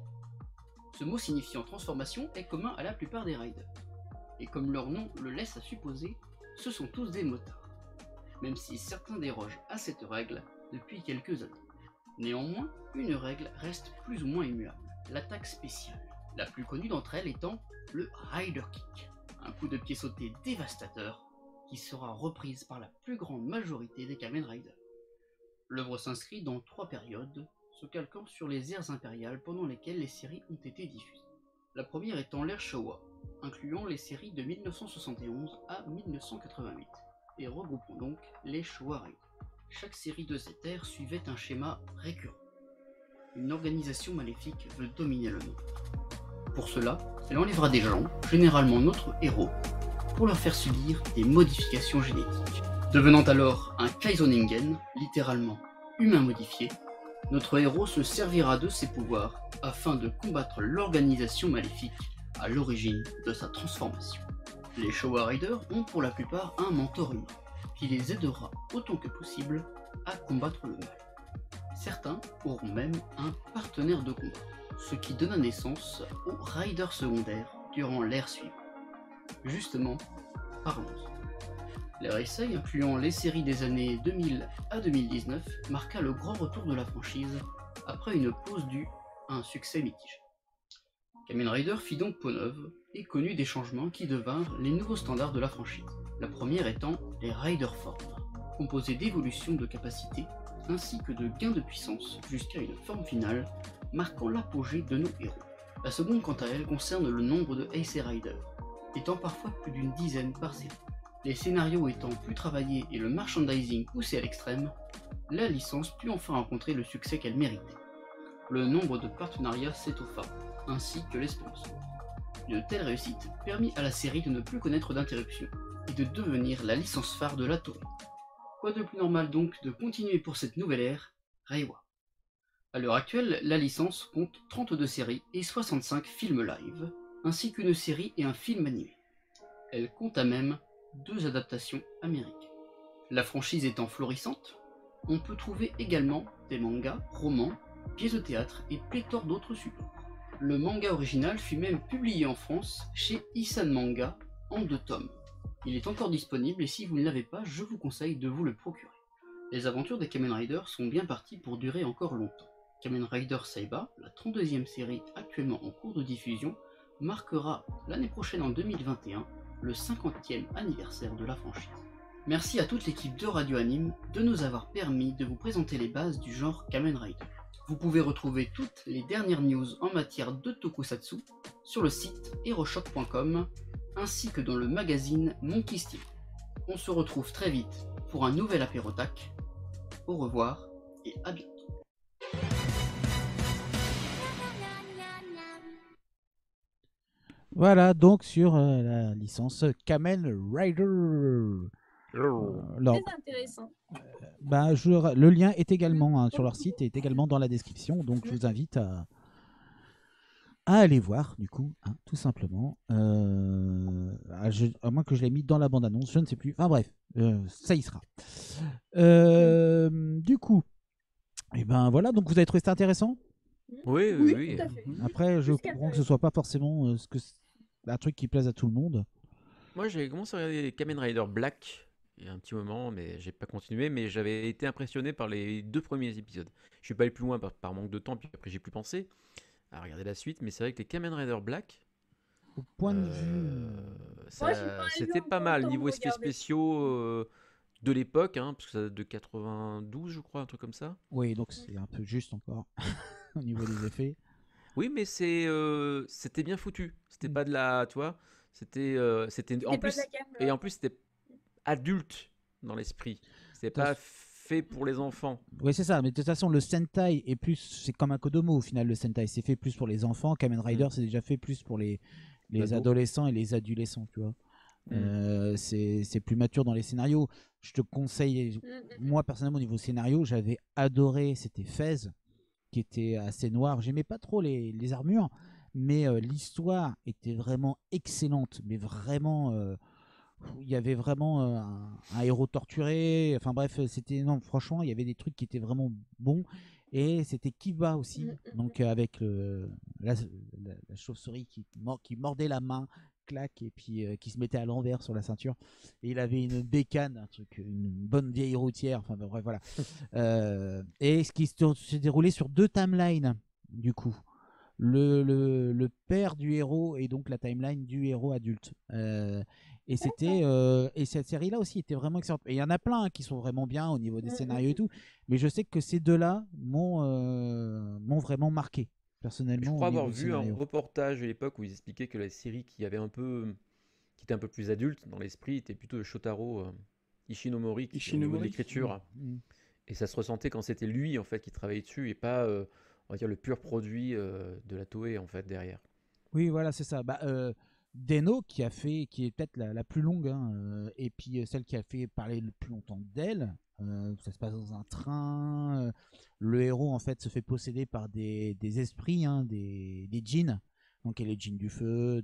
Ce mot signifiant transformation est commun à la plupart des riders. Et comme leur nom le laisse à supposer, ce sont tous des motards, même si certains dérogent à cette règle depuis quelques années. Néanmoins, une règle reste plus ou moins immuable, l'attaque spéciale, la plus connue d'entre elles étant le Rider Kick, un coup de pied sauté dévastateur qui sera reprise par la plus grande majorité des Kamen Rider. L'œuvre s'inscrit dans 3 périodes, se calquant sur les ères impériales pendant lesquelles les séries ont été diffusées. La première étant l'ère Showa, incluant les séries de 1971 à 1988, et regroupant donc les Showa Rider. Chaque série de cette ère suivait un schéma récurrent. Une organisation maléfique veut dominer le monde. Pour cela, elle enlèvera des gens, généralement notre héros, pour leur faire subir des modifications génétiques. Devenant alors un Kaizoningen, littéralement humain modifié, notre héros se servira de ses pouvoirs afin de combattre l'organisation maléfique à l'origine de sa transformation. Les Showa Riders ont pour la plupart un mentor humain, qui les aidera autant que possible à combattre le mal. Certains auront même un partenaire de combat, ce qui donna naissance aux Riders secondaires durant l'ère suivante. Justement, parlons-en. L'ère Heisei, incluant les séries des années 2000 à 2019, marqua le grand retour de la franchise après une pause due à un succès mitigé. Kamen Rider fit donc peau neuve et connut des changements qui devinrent les nouveaux standards de la franchise. La première étant les Rider Form, composés d'évolutions de capacités ainsi que de gains de puissance jusqu'à une forme finale, marquant l'apogée de nos héros. La seconde, quant à elle, concerne le nombre de Ace Rider, étant parfois plus d'une dizaine par série. Les scénarios étant plus travaillés et le merchandising poussé à l'extrême, la licence put enfin rencontrer le succès qu'elle méritait. Le nombre de partenariats s'étoffa, ainsi que les sponsors. Une telle réussite permit à la série de ne plus connaître d'interruption et de devenir la licence phare de la Toei. Quoi de plus normal donc de continuer pour cette nouvelle ère, Reiwa. À l'heure actuelle, la licence compte 32 séries et 65 films live, ainsi qu'une série et un film animé. Elle compte à même 2 adaptations américaines. La franchise étant florissante, on peut trouver également des mangas, romans, pièces de théâtre et pléthore d'autres supports. Le manga original fut même publié en France chez Isan Manga en 2 tomes. Il est encore disponible et si vous ne l'avez pas, je vous conseille de vous le procurer. Les aventures des Kamen Rider sont bien parties pour durer encore longtemps. Kamen Rider Saiba, la 32e série actuellement en cours de diffusion, marquera l'année prochaine en 2021 le 50e anniversaire de la franchise. Merci à toute l'équipe de Radio Anime de nous avoir permis de vous présenter les bases du genre Kamen Rider. Vous pouvez retrouver toutes les dernières news en matière de tokusatsu sur le site heroshock.com ainsi que dans le magazine Monkey Steel. On se retrouve très vite pour un nouvel apérotac. Au revoir et à bientôt. Voilà, donc sur la licence Kamen Rider. Alors, Très intéressant. bah, le lien est également sur leur site, est également dans la description, donc je vous invite à aller voir, du coup, hein, tout simplement. À moins que je l'ai mis dans la bande-annonce, je ne sais plus. Enfin bref, ça y sera. Du coup, et ben voilà, donc vous avez trouvé ça intéressant? Oui, oui, oui. Tout à fait. Après, je comprends que ce soit pas forcément un truc qui plaise à tout le monde. Moi, j'ai commencé à regarder les Kamen Rider Black il y a un petit moment, mais j'ai pas continué. Mais j'avais été impressionné par les 2 premiers épisodes. Je suis pas allé plus loin par manque de temps, puis après j'ai plus pensé à regarder la suite. Mais c'est vrai que les Kamen Rider Black, au point de vue, c'était pas mal niveau effets spéciaux de l'époque, hein, parce que ça date de 92, je crois, un truc comme ça. Oui, donc c'est un peu juste encore au niveau des effets. Oui, mais c'était bien foutu. C'était pas de la, tu vois, c'était en plus et en plus c'était adulte dans l'esprit. C'était pas fait pour les enfants. Oui, c'est ça. Mais de toute façon, le Sentai est plus, c'est comme un Kodomo au final. Le Sentai, c'est fait plus pour les enfants. Kamen Rider, c'est déjà fait plus pour les adolescents et les adolescents, tu vois. C'est plus mature dans les scénarios. Je te conseille, moi personnellement au niveau scénario, j'avais adoré, c'était Fez, qui était assez noir. J'aimais pas trop les armures, mais l'histoire était vraiment excellente. Mais vraiment, il y avait vraiment un héros torturé. Enfin bref, c'était non, franchement, il y avait des trucs qui étaient vraiment bons. Et c'était Kiba aussi, donc avec la chauve-souris qui mordait la main, clac, et puis qui se mettait à l'envers sur la ceinture. Et il avait une bécane, une bonne vieille routière. Enfin bref, voilà. Et ce qui s'est déroulé sur 2 timelines, du coup. Le père du héros et donc la timeline du héros adulte. Et cette série-là aussi était vraiment excellente. Et il y en a plein qui sont vraiment bien au niveau des scénarios et tout. Mais je sais que ces 2-là m'ont vraiment marqué, personnellement. Je crois avoir vu un reportage à l'époque où ils expliquaient que la série qui était un peu plus adulte dans l'esprit était plutôt Shotaro Ishinomori au niveau de l'écriture. Et ça se ressentait quand c'était lui en fait qui travaillait dessus et pas on va dire le pur produit de la Toei en fait derrière. Oui, voilà, c'est ça. Deno qui est peut-être la plus longue, hein, et puis celle qui a fait parler le plus longtemps d'elle. Ça se passe dans un train. Le héros en fait se fait posséder par des esprits, hein, des djinns. Donc il y a les djinns du feu,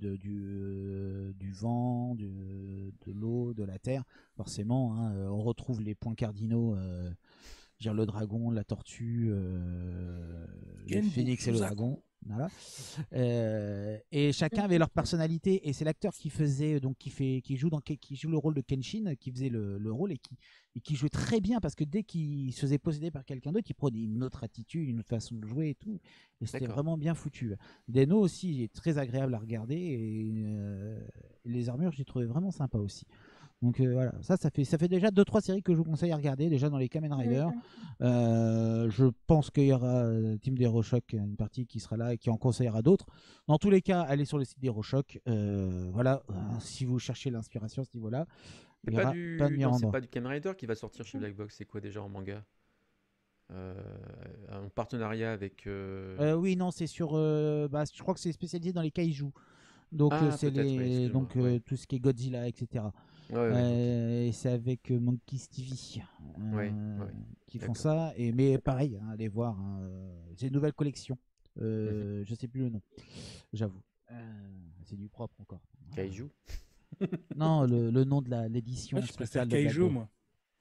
du vent, de l'eau, de la terre. Forcément, hein, on retrouve les points cardinaux. Le dragon, la tortue, le phénix et le dragon. Voilà. Et chacun avait leur personnalité et c'est l'acteur qui faisait qui joue le rôle de Kenshin qui faisait le rôle et qui jouait très bien parce que dès qu'il se faisait posséder par quelqu'un d'autre il prenait une autre attitude, une autre façon de jouer et tout et c'était vraiment bien foutu. Deno aussi est très agréable à regarder et les armures j'ai trouvé vraiment sympa aussi. Donc voilà, ça fait déjà 2-3 séries que je vous conseille à regarder, déjà dans les Kamen Rider. Je pense qu'il y aura Team d'Herochoc, une partie qui sera là et qui en conseillera d'autres. Dans tous les cas, allez sur le site d'Herochoc. Voilà, si vous cherchez l'inspiration à ce niveau-là, il n'y aura pas de Non, méandre. c'est pas du Kamen Rider qui va sortir chez Black Box, c'est quoi déjà en manga? En partenariat avec. Oui, non, c'est sur. Je crois que c'est spécialisé dans les kaiju. Donc, c'est peut-être, ouais, les... excuse-moi, Donc ouais. tout ce qui est Godzilla, etc. Ouais, Et c'est avec Monkey TV Ouais, qui font d'accord. ça. Mais pareil, hein, allez voir. Hein, c'est une nouvelle collection. Je sais plus le nom, j'avoue. C'est du propre encore. Kaiju. Non, le nom de l'édition Je préfère spéciale de Black Kaiju, Box. moi.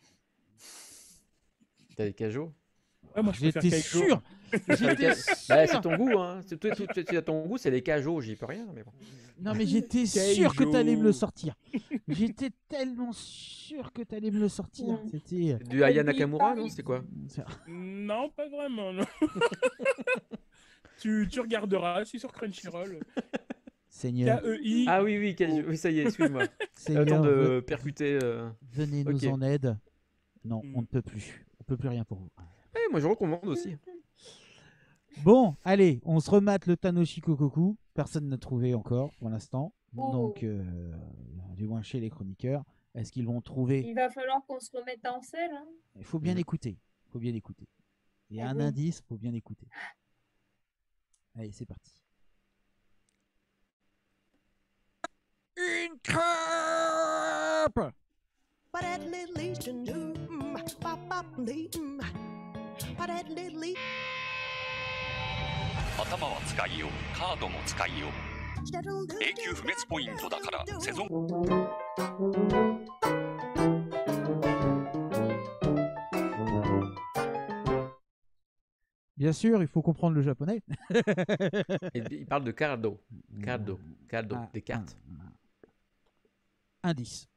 T'as des Kajo? Ouais, moi, je préfère J'étais Kaiju. sûr. J'étais Bah, c'est sûr. ton goût, hein. C'est à ton goût, c'est les Kajo, j'y peux rien, mais bon. Non, mais j'étais sûr que t'allais me le sortir. J'étais tellement sûr que t'allais me le sortir. C'était Du Aya Nakamura, non? C'était quoi? Non, pas vraiment, non. tu regarderas, c'est sur Crunchyroll. Seigneur. KEI. Ah oui, oui, ça y est, excuse-moi. Seigneur, Temps de percuter. Venez Ok. nous en aide. Non, on ne peut plus. On peut plus rien pour vous. Moi, je recommande aussi. Bon, allez, on se remate le Tanoshi Kokoku. Personne n'a trouvé encore pour l'instant. Oh. Donc, du moins chez les chroniqueurs. Est-ce qu'ils vont trouver? Il va falloir qu'on se remette en selle. Hein. Il faut bien écouter. Il faut bien écouter. Il y a un indice, il faut bien écouter. Allez, c'est parti. Une crêpe! 頭は使いよう、カードも使いよう。永久不滅ポイントだからセゾン。 Bien sûr, il faut comprendre le japonais. Il parle de cardo. Cardo, des cartes. Indice.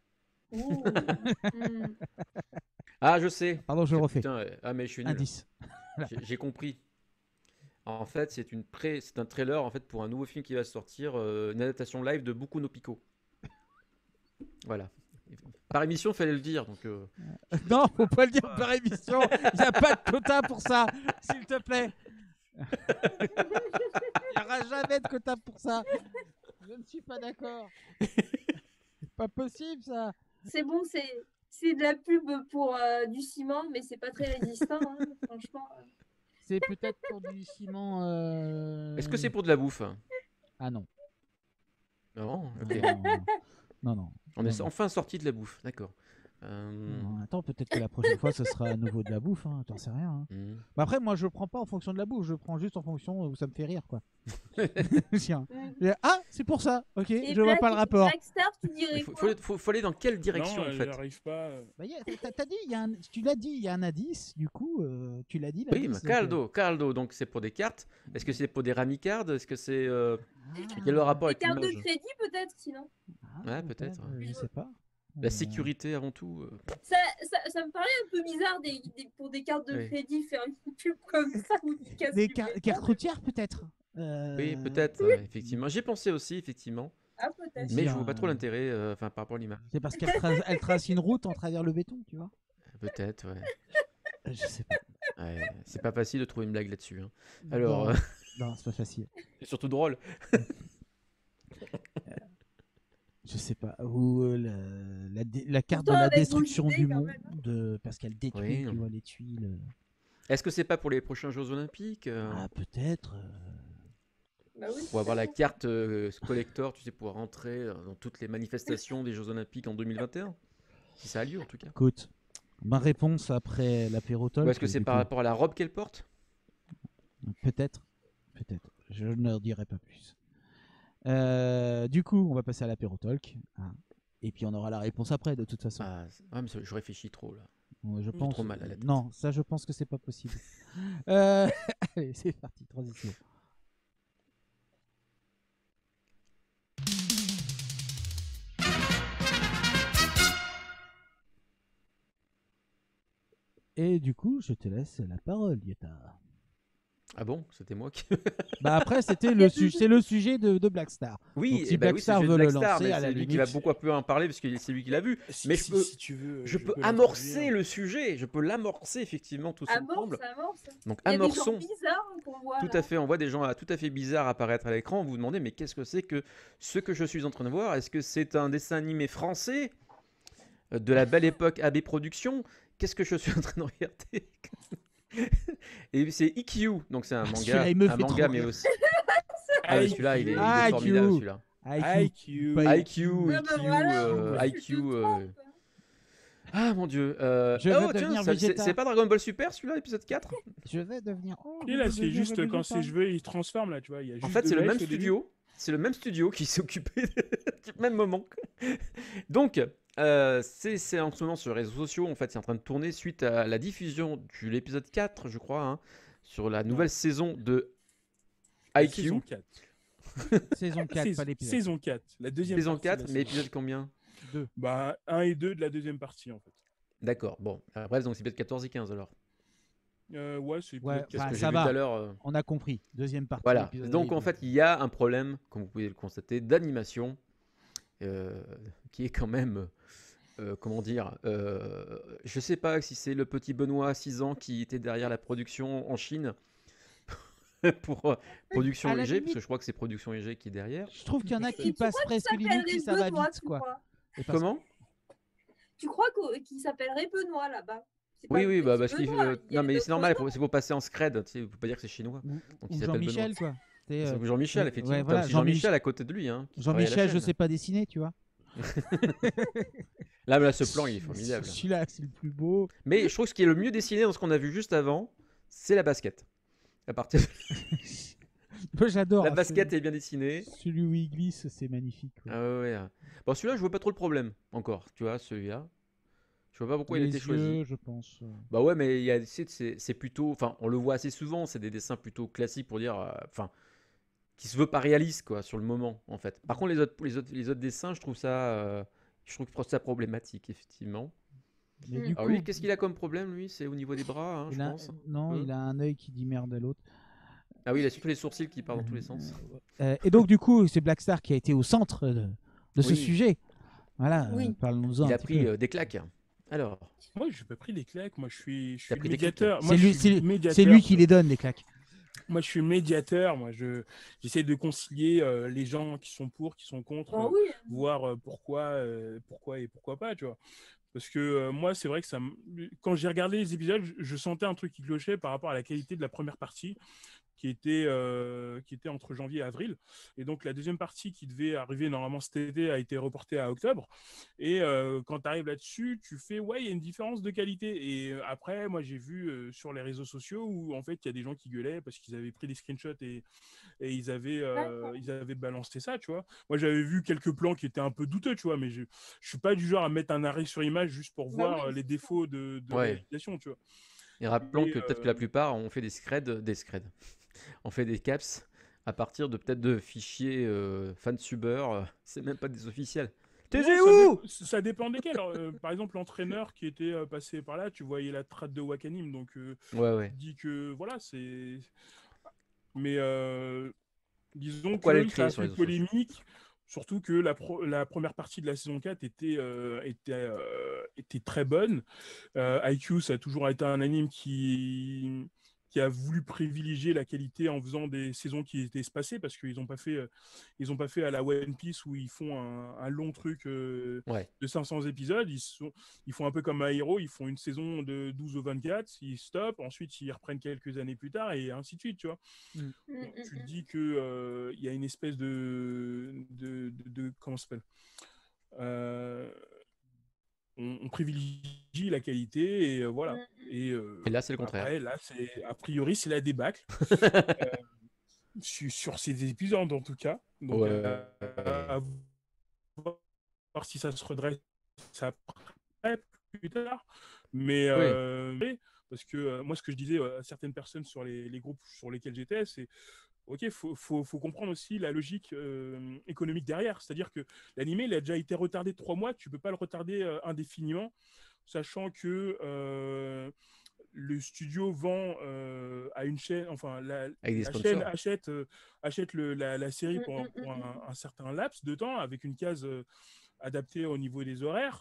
Ah, je sais. Pardon, je le refais. Putain, mais je suis nul. Indice. J'ai compris. En fait, c'est un trailer en fait pour un nouveau film qui va sortir, une adaptation live de Boku no Pico. Voilà. Par émission, fallait le dire. Donc, Non, faut pas le dire par émission. Il n'y a pas de quota pour ça, s'il te plaît. Il n'y aura jamais de quota pour ça. Je ne suis pas d'accord. C'est pas possible, ça. C'est bon, c'est de la pub pour du ciment, mais c'est pas très résistant, hein, franchement. C'est peut-être pour du ciment. Est-ce que c'est pour de la bouffe? Ah non. Non, ok. Non. On est enfin sorti de la bouffe, d'accord. Non, attends, peut-être que la prochaine fois, ce sera à nouveau de la bouffe. Hein. T'en sais rien. Hein. Bah après, moi, je prends pas en fonction de la bouffe. Je prends juste en fonction où ça me fait rire, quoi. Tiens. Ah, c'est pour ça. Ok, Et je vois pas le rapport. Blackstar, tu dirais quoi? Faut aller dans quelle direction Non, en fait? j'arrive pas. Bah, t'as dit, tu l'as dit, il y a un indice. Du coup, tu l'as dit. Oui, mais Caldo, donc c'est pour des cartes. Est-ce que c'est pour des ramicards? Est-ce que c'est quel est le rapport Des avec cartes de l'image? crédit, peut-être, sinon. Ouais, peut-être. Je sais pas. La sécurité avant tout. Ça me paraît un peu bizarre pour des cartes de Oui. crédit faire une pub comme ça. Ou du casse Des du béton. cartes routières, peut-être. Oui, peut-être, effectivement. J'y ai pensé aussi, effectivement. Ah, peut-être. Mais je vois pas trop l'intérêt, par rapport à l'image. C'est parce qu'elle elle trace une route en travers le béton, tu vois. Peut-être, ouais. Je sais pas. Ouais, c'est pas facile de trouver une blague là-dessus. Hein. Alors, Non, c'est pas facile. c'est surtout drôle. Je sais pas. Ou la carte Pourtant, de la avec vos destruction idées, du quand monde, même. parce qu'elle détruit, Oui. tu vois, les tuiles. Est-ce que c'est pas pour les prochains Jeux Olympiques? Ah, peut-être. Bah oui. Pour avoir la carte collector, tu sais, pour rentrer dans toutes les manifestations des Jeux Olympiques en 2021? Si ça a lieu, en tout cas. Écoute, ma réponse après l'apéro talk. Ou est-ce que c'est du par coup. rapport à la robe qu'elle porte? Peut-être. Peut-être. Je ne leur dirai pas plus. Du coup, on va passer à l'apéro talk. Hein. Et puis on aura la réponse après, de toute façon. Ah, mais je réfléchis trop là. Ouais, je J'ai pense. trop mal à la tête. Non, ça, je pense que c'est pas possible. Allez, c'est parti, transition. Et du coup, je te laisse la parole, Yota. Ah bon, c'était moi qui. Bah après, c'est le sujet de Black Star. Oui, donc, si bah Black Star veut le lancer, mais à la c'est lui limite... qui va beaucoup peu en parler parce que c'est lui qui l'a vu. Mais si tu veux, je peux amorcer le sujet, je peux l'amorcer effectivement tous ensemble. Amorce. Donc Il y a des amorçons. gens bizarres qu'on voit. Tout là. à fait, on voit des gens tout à fait bizarres apparaître à l'écran. Vous vous demandez, mais qu'est-ce que c'est que ce que je suis en train de voir? Est-ce que c'est un dessin animé français de la belle époque AB Productions? Qu'est-ce que je suis en train de regarder? Et c'est EQ, donc c'est un manga, mais aussi. Ah, celui-là, il est formidable, celui-là. IQ. Ah mon dieu. Je vais devenir Vegeta. C'est pas Dragon Ball Super celui-là, épisode 4? Je vais devenir. Et là, c'est juste quand ses cheveux ils se transforment là, tu vois. En fait, c'est le même studio. C'est le même studio qui s'est occupé du même moment. Donc, c'est en ce moment sur les réseaux sociaux. En fait, c'est en train de tourner suite à la diffusion de l'épisode 4, je crois, hein, sur la nouvelle saison de IQ. Saison 4. Saison 4, pas l'épisode. Saison 4, la deuxième saison partie. 4, mais épisode combien? 2. Bah, 1 et 2 de la deuxième partie, en fait. D'accord, bon. Bref, donc c'est épisode 14 et 15 alors. Ouais, c'est que j'ai vu tout à l'heure. On a compris. Deuxième partie. Voilà. Donc en fait, il y a un problème, comme vous pouvez le constater, d'animation qui est quand même, comment dire, je sais pas si c'est le petit Benoît, 6 ans, qui était derrière la production en Chine pour Production EG, parce que je crois que c'est Production EG qui est derrière. Je trouve qu'il y en a qui passent presque limite si ça va vite, quoi. Comment? Tu crois qu'il s'appellerait Benoît là-bas? Oui, bah parce qu'il non mais c'est normal, c'est pour passer en scred, tu sais, vous pouvez pas dire que c'est chinois. Donc il s'appelle Jean-Michel, quoi. Jean-Michel, effectivement. Ouais, voilà, Jean-Michel à côté de lui, hein. Jean-Michel, je sais pas dessiner, tu vois. Là, ce plan, il est formidable. Celui-là, c'est le plus beau. Mais je trouve que ce qui est le mieux dessiné dans ce qu'on a vu juste avant, c'est la basket. À partir. Moi, j'adore. La basket est bien dessinée. Celui où il glisse, c'est magnifique. Ouais. Ah ouais. Bon, celui-là, je vois pas trop le problème encore. Tu vois, celui-là. Je vois pas pourquoi il a été choisi. Je pense. Bah ouais, mais il y a, c'est plutôt, enfin, on le voit assez souvent. C'est des dessins plutôt classiques pour dire, enfin, qui se veut pas réaliste quoi, sur le moment en fait. Par contre, les autres dessins, je trouve ça problématique effectivement. Mais du Alors coup, lui, qu'est-ce qu'il a comme problème lui? C'est au niveau des bras, hein, je pense. Non, il a un œil qui dit merde à l'autre. Ah oui, il a surtout les sourcils qui partent dans tous les sens. Et donc du coup, c'est Black Star qui a été au centre de ce sujet. Voilà, parlons-en. Il a pris des claques. Alors. Moi, je n'ai pas pris des claques. Moi, je suis pris médiateur. C'est lui qui les donne, les claques. Moi, je suis médiateur. Moi, j'essaie de concilier les gens qui sont pour, qui sont contre, voir pourquoi et pourquoi pas, tu vois. Parce que moi, c'est vrai que quand j'ai regardé les épisodes, je sentais un truc qui clochait par rapport à la qualité de la première partie, qui était entre janvier et avril. Et donc, la deuxième partie qui devait arriver normalement cet été a été reportée à octobre. Et quand tu arrives là-dessus, tu fais, ouais, il y a une différence de qualité. Et après, moi, j'ai vu sur les réseaux sociaux où, en fait, il y a des gens qui gueulaient parce qu'ils avaient pris des screenshots et ils avaient balancé ça, tu vois. Moi, j'avais vu quelques plans qui étaient un peu douteux, tu vois, mais je suis pas du genre à mettre un arrêt sur image juste pour voir les défauts de réalisation, tu vois. Et rappelons que peut-être que la plupart ont fait des screds. On fait des caps à partir de peut-être de fichiers fansubber, c'est même pas des officiels. T'es où? Ça dépend desquels. Par exemple, l'entraîneur qui était passé par là, tu voyais la traite de Wakanim, donc ouais. tu dis que voilà, c'est. Mais disons pourquoi que ça a fait polémique, surtout que la première partie de la saison 4 était très bonne. IQ, ça a toujours été un anime qui a voulu privilégier la qualité en faisant des saisons qui étaient espacées, parce qu'ils n'ont pas fait à la One Piece où ils font un long truc de 500 épisodes. Ils font un peu comme Aero, ils font une saison de 12 ou 24, ils stoppent, ensuite ils reprennent quelques années plus tard et ainsi de suite, tu vois. Donc, tu te dis que y a une espèce de comment ça s'appelle, on privilégie la qualité et voilà. Et là, c'est le contraire. Après, là, a priori, c'est la débâcle sur ces épisodes, en tout cas. Donc, à voir si ça se redresse après, plus tard. Mais parce que moi, ce que je disais à certaines personnes sur les groupes sur lesquels j'étais, c'est ok, faut comprendre aussi la logique économique derrière. C'est-à-dire que l'animé, il a déjà été retardé 3 mois, tu peux pas le retarder indéfiniment, sachant que le studio vend à une chaîne, enfin la chaîne achète la série pour un certain laps de temps avec une case adaptée au niveau des horaires.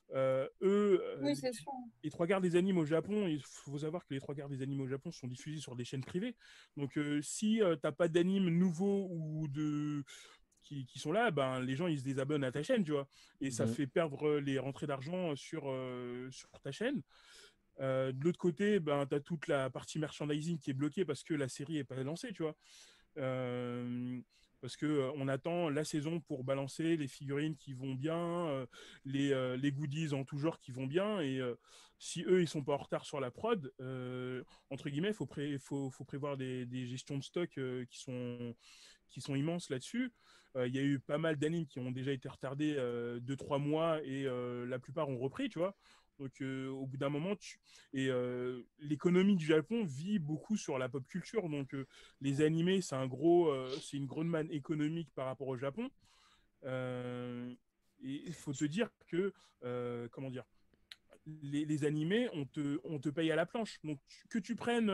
Les trois quarts des animes au Japon, il faut savoir que les trois quarts des animes au Japon sont diffusés sur des chaînes privées. Donc si t'as pas d'animes nouveaux ou qui sont là, ben, les gens ils se désabonnent à ta chaîne, tu vois. Et ça fait perdre les rentrées d'argent sur ta chaîne. De l'autre côté, ben, tu as toute la partie merchandising qui est bloquée parce que la série n'est pas lancée, tu vois. Parce qu'on attend la saison pour balancer les figurines qui vont bien, les goodies en tout genre qui vont bien. Et si eux, ils sont pas en retard sur la prod, entre guillemets, il faut prévoir des gestions de stock qui sont immenses là-dessus. Il y a eu pas mal d'animes qui ont déjà été retardés 2-3 mois et la plupart ont repris, tu vois. Donc au bout d'un moment, l'économie du Japon vit beaucoup sur la pop culture. Donc les animés, c'est une grande manne économique par rapport au Japon. Et il faut te dire que comment dire, les animés, on te paye à la planche. Donc que tu prennes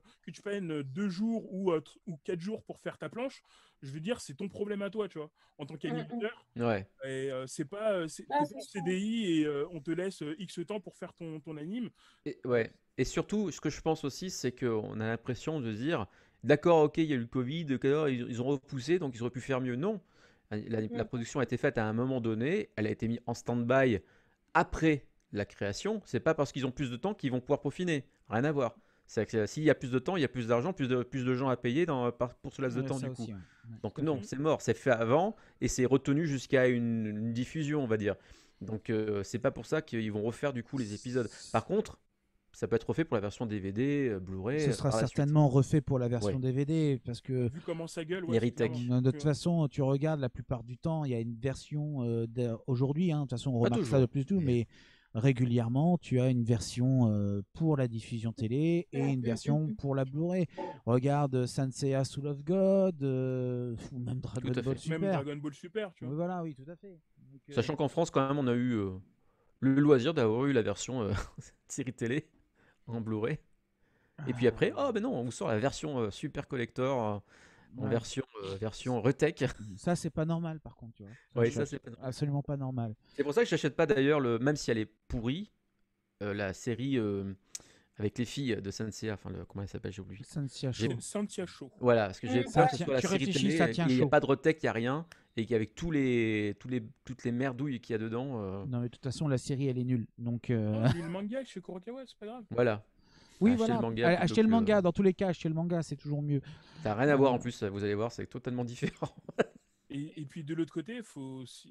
2 jours ou 4 jours pour faire ta planche, je veux dire, c'est ton problème à toi, tu vois, en tant qu'animateur. Ouais. Et c'est pas CDI et on te laisse X temps pour faire ton anime. Ouais. Et surtout, ce que je pense aussi, c'est qu'on a l'impression de se dire, d'accord, ok, il y a eu le Covid, ils ont repoussé, donc ils auraient pu faire mieux. Non. La production a été faite à un moment donné, elle a été mise en stand-by après la création. C'est pas parce qu'ils ont plus de temps qu'ils vont pouvoir peaufiner. Rien à voir. C'est que s'il y a plus de temps, il y a plus d'argent, plus de gens à payer pour ce laps de temps du coup. Aussi, ouais. Donc non, c'est mort, c'est fait avant et c'est retenu jusqu'à une diffusion, on va dire. Donc c'est pas pour ça qu'ils vont refaire du coup les épisodes. Par contre, ça peut être refait pour la version DVD, Blu-ray. Ce sera certainement refait pour la version DVD parce que vu comment ça gueule, de toute façon, tu regardes la plupart du temps, il y a une version aujourd'hui. De toute façon, on remarque ça de plus tout, mais régulièrement, tu as une version pour la diffusion télé et une version pour la Blu-ray. Regarde Sanseiya Soul of God, ou même Dragon Ball Super. Même Dragon Ball Super, tu vois. Voilà, oui, tout à fait. Donc, sachant qu'en France, quand même, on a eu le loisir d'avoir eu la version série télé en Blu-ray. Et puis après, oh ben non, on vous sort la version Super Collector en version Retech. Ça, c'est pas normal, par contre, tu vois. Oui, ça, c'est pas normal. Absolument pas normal. C'est pour ça que j'achète pas d'ailleurs, même si elle est pourrie, la série avec les filles de Sanseiya, enfin, comment elle s'appelle, j'ai oublié. Sanseiya Show. Voilà, parce que j'ai peur que ce soit la série télé, il n'y a pas de Retech, il n'y a rien, et qu'avec toutes les merdouilles qu'il y a dedans. Non, mais de toute façon, la série, elle est nulle. Donc, le manga chez Kurokawa, c'est pas grave. Voilà. Oui, voilà. Acheter le manga, dans tous les cas, acheter le manga, c'est toujours mieux. Ça n'a rien à voir en plus, vous allez voir, c'est totalement différent. Et puis de l'autre côté, faut aussi,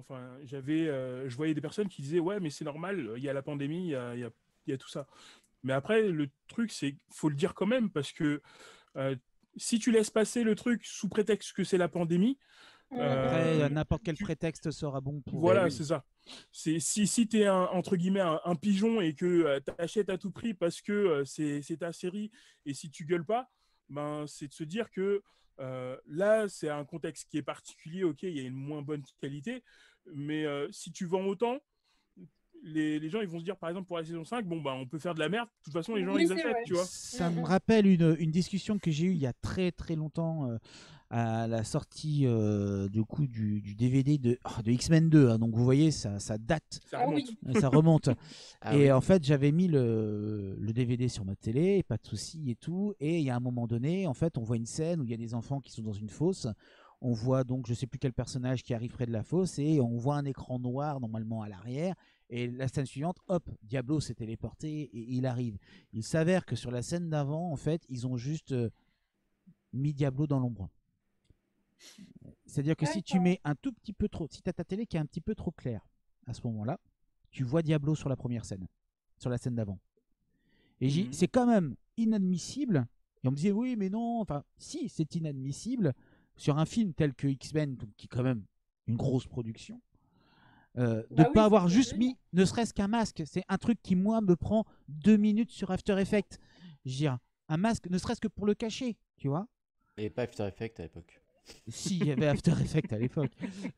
je voyais des personnes qui disaient ouais, mais c'est normal, il y a la pandémie, il y a tout ça. Mais après, le truc, c'est faut le dire quand même parce que si tu laisses passer le truc sous prétexte que c'est la pandémie, après, n'importe quel prétexte sera bon pour. Voilà, c'est ça. Si tu es entre guillemets un pigeon et que tu achètes à tout prix parce que c'est ta série et si tu gueules pas, ben, c'est de se dire que là, c'est un contexte qui est particulier, ok, il y a une moins bonne qualité, mais si tu vends autant, les gens ils vont se dire par exemple pour la saison 5, bon bah on peut faire de la merde, de toute façon les gens ils achètent, tu vois. Ça me rappelle une discussion que j'ai eue il y a très très longtemps à la sortie du coup du DVD de X-Men 2, hein. Donc vous voyez ça date, ça remonte. Et en fait j'avais mis le DVD sur ma télé, pas de souci et tout, et il y a un moment donné en fait on voit une scène où il y a des enfants qui sont dans une fosse. On voit donc, je sais plus quel personnage qui arrive près de la fosse et on voit un écran noir normalement à l'arrière. Et la scène suivante, hop, Diablo s'est téléporté et il arrive. Il s'avère que sur la scène d'avant, en fait, ils ont juste mis Diablo dans l'ombre. C'est-à-dire que si tu mets un tout petit peu trop, si tu as ta télé qui est un petit peu trop claire, à ce moment-là, tu vois Diablo sur la première scène, sur la scène d'avant. Et c'est quand même inadmissible. Et on me disait, oui, mais non, enfin, si, c'est inadmissible. Sur un film tel que X-Men, qui est quand même une grosse production, de ne pas avoir juste mis ne serait-ce qu'un masque. C'est un truc qui, moi, me prend 2 minutes sur After Effects. Je veux dire, un masque, ne serait-ce que pour le cacher, tu vois. Il n'y avait pas After Effects à l'époque. Si, il y avait After Effects à l'époque.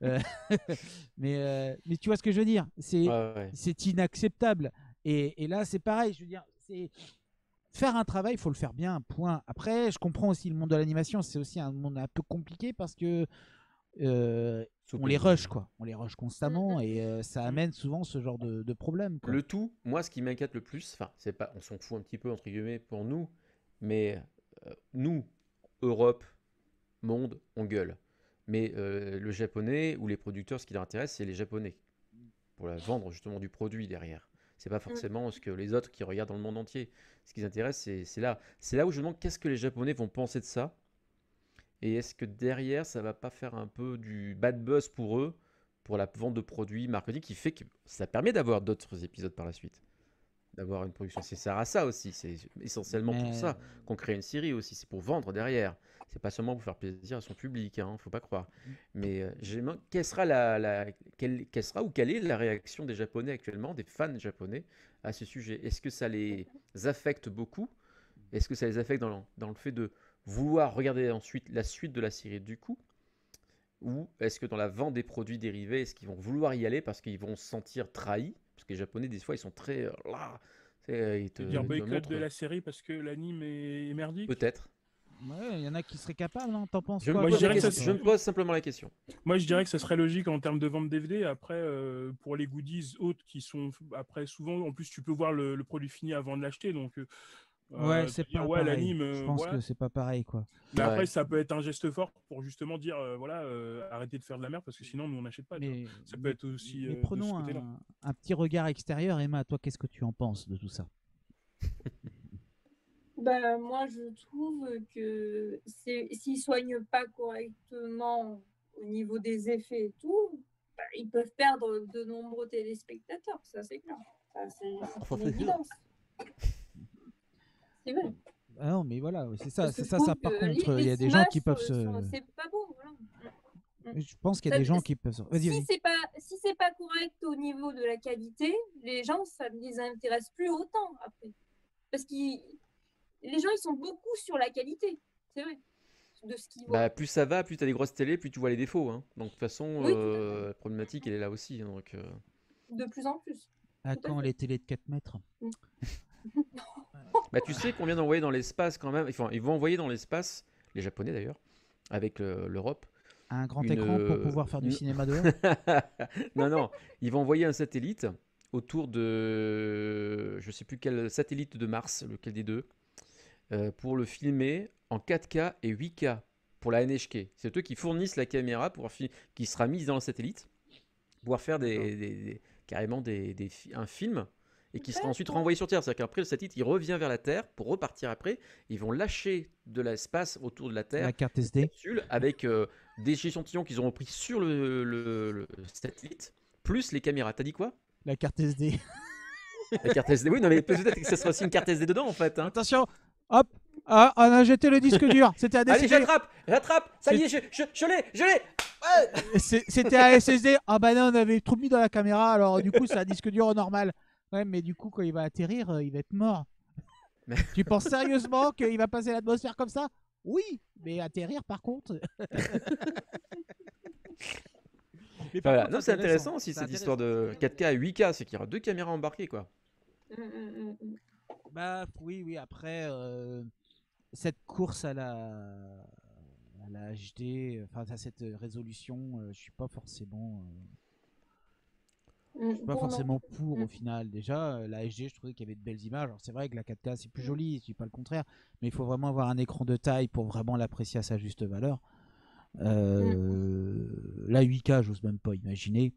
Mais tu vois ce que je veux dire. C'est inacceptable. Et là, c'est pareil. Je veux dire, faire un travail, il faut le faire bien, point. Après, je comprends aussi le monde de l'animation, c'est aussi un monde un peu compliqué parce que on les rush, quoi. On les rush constamment et ça amène souvent ce genre de problème, quoi. Le tout, moi, ce qui m'inquiète le plus, enfin, c'est pas, on s'en fout un petit peu, entre guillemets, pour nous, mais nous, Europe, monde, on gueule. Mais le japonais ou les producteurs, ce qui leur intéresse, c'est les japonais. Pour la vendre, justement, du produit derrière. C'est pas forcément ce que les autres qui regardent dans le monde entier. Ce qui les intéresse, c'est là. C'est là où je me demande qu'est-ce que les japonais vont penser de ça. Et est-ce que derrière, ça va pas faire un peu du bad buzz pour eux, pour la vente de produits, marketing, qui fait que ça permet d'avoir d'autres épisodes par la suite. D'avoir une production. C'est ça à ça aussi. C'est essentiellement pour ça qu'on crée une série aussi. C'est pour vendre derrière. C'est pas seulement pour faire plaisir à son public, hein, faut pas croire. Mais quelle sera quelle est la réaction des Japonais actuellement, des fans japonais, à ce sujet? Est-ce que ça les affecte beaucoup? Est-ce que ça les affecte dans le fait de vouloir regarder ensuite la suite de la série du coup? Ou est-ce que dans la vente des produits dérivés, est-ce qu'ils vont vouloir y aller parce qu'ils vont se sentir trahis? Parce que les Japonais, des fois, ils sont très... ils te boycott montrent... de la série parce que l'anime est merdique. Peut-être. Ouais, il y en a qui seraient capables, hein. T'en penses Je quoi? me pose simplement la question. Moi, je dirais que ça serait logique en termes de vente DVD. Après, pour les goodies autres qui sont après souvent, en plus, tu peux voir le produit fini avant de l'acheter, donc. Ouais, c'est pas pareil. L'anime. Je pense que c'est pas pareil, quoi. Mais après, ça peut être un geste fort pour justement dire, arrêtez de faire de la merde parce que sinon, nous, on n'achète pas. Ça peut être aussi. Mais prenons un petit regard extérieur. Emma, toi, qu'est-ce que tu en penses de tout ça? Moi, je trouve que s'ils soignent pas correctement au niveau des effets et tout, ils peuvent perdre de nombreux téléspectateurs, ça c'est clair. C'est une évidence. C'est vrai. Ah non, mais voilà, c'est ça. Parce que Ça, je par trouve que contre, il y a les des gens images qui peuvent se. C'est pas beau, voilà. Je pense qu'il y a des gens qui peuvent se. Vas-y, vas-y. Si c'est pas correct au niveau de la qualité, les gens, ça ne les intéresse plus autant après. Parce que les gens, ils sont beaucoup sur la qualité, c'est vrai, de ce qu'ils voient. Plus ça va, plus tu as des grosses télés, plus tu vois les défauts. Hein. Donc de toute façon, la problématique, elle est là aussi. Donc, de plus en plus. À quand les télés de 4 mètres? Tu sais qu'on vient d'envoyer dans l'espace quand même. Enfin, ils vont envoyer dans l'espace, les Japonais d'ailleurs, avec l'Europe. Un grand écran pour pouvoir faire du cinéma dehors? Non, ils vont envoyer un satellite autour de, je sais plus quel satellite de Mars, lequel des deux, pour le filmer en 4K et 8K pour la NHK. C'est eux qui fournissent la caméra qui sera mise dans le satellite, pour pouvoir faire carrément un film et qui sera ensuite renvoyé sur Terre. C'est-à-dire qu'après le satellite, il revient vers la Terre pour repartir après. Ils vont lâcher de l'espace autour de la Terre la carte SD avec des échantillons qu'ils auront pris sur le satellite, plus les caméras. T'as dit quoi? La carte SD. La carte SD, oui, non, mais peut-être que ça sera aussi une carte SD dedans en fait. Hein. Attention, hop, on a jeté le disque dur. C'était un Allez, j'attrape, ça y est, je l'ai. Ouais. C'était un SSD. Ah bah non, on avait trop mis dans la caméra, alors du coup c'est un disque dur normal. Ouais, mais du coup quand il va atterrir, il va être mort. Tu penses sérieusement qu'il va passer l'atmosphère comme ça? Oui, mais atterrir par contre. Mais voilà. Non, c'est intéressant aussi cette histoire de 4K et 8K, c'est qu'il y aura 2 caméras embarquées quoi. Oui, après cette course à la HD, enfin à cette résolution, je suis pas forcément pour au final. Déjà la HD, je trouvais qu'il y avait de belles images. Alors c'est vrai que la 4K c'est plus joli, je dis pas le contraire, mais il faut vraiment avoir un écran de taille pour vraiment l'apprécier à sa juste valeur. La 8K, j'ose même pas imaginer.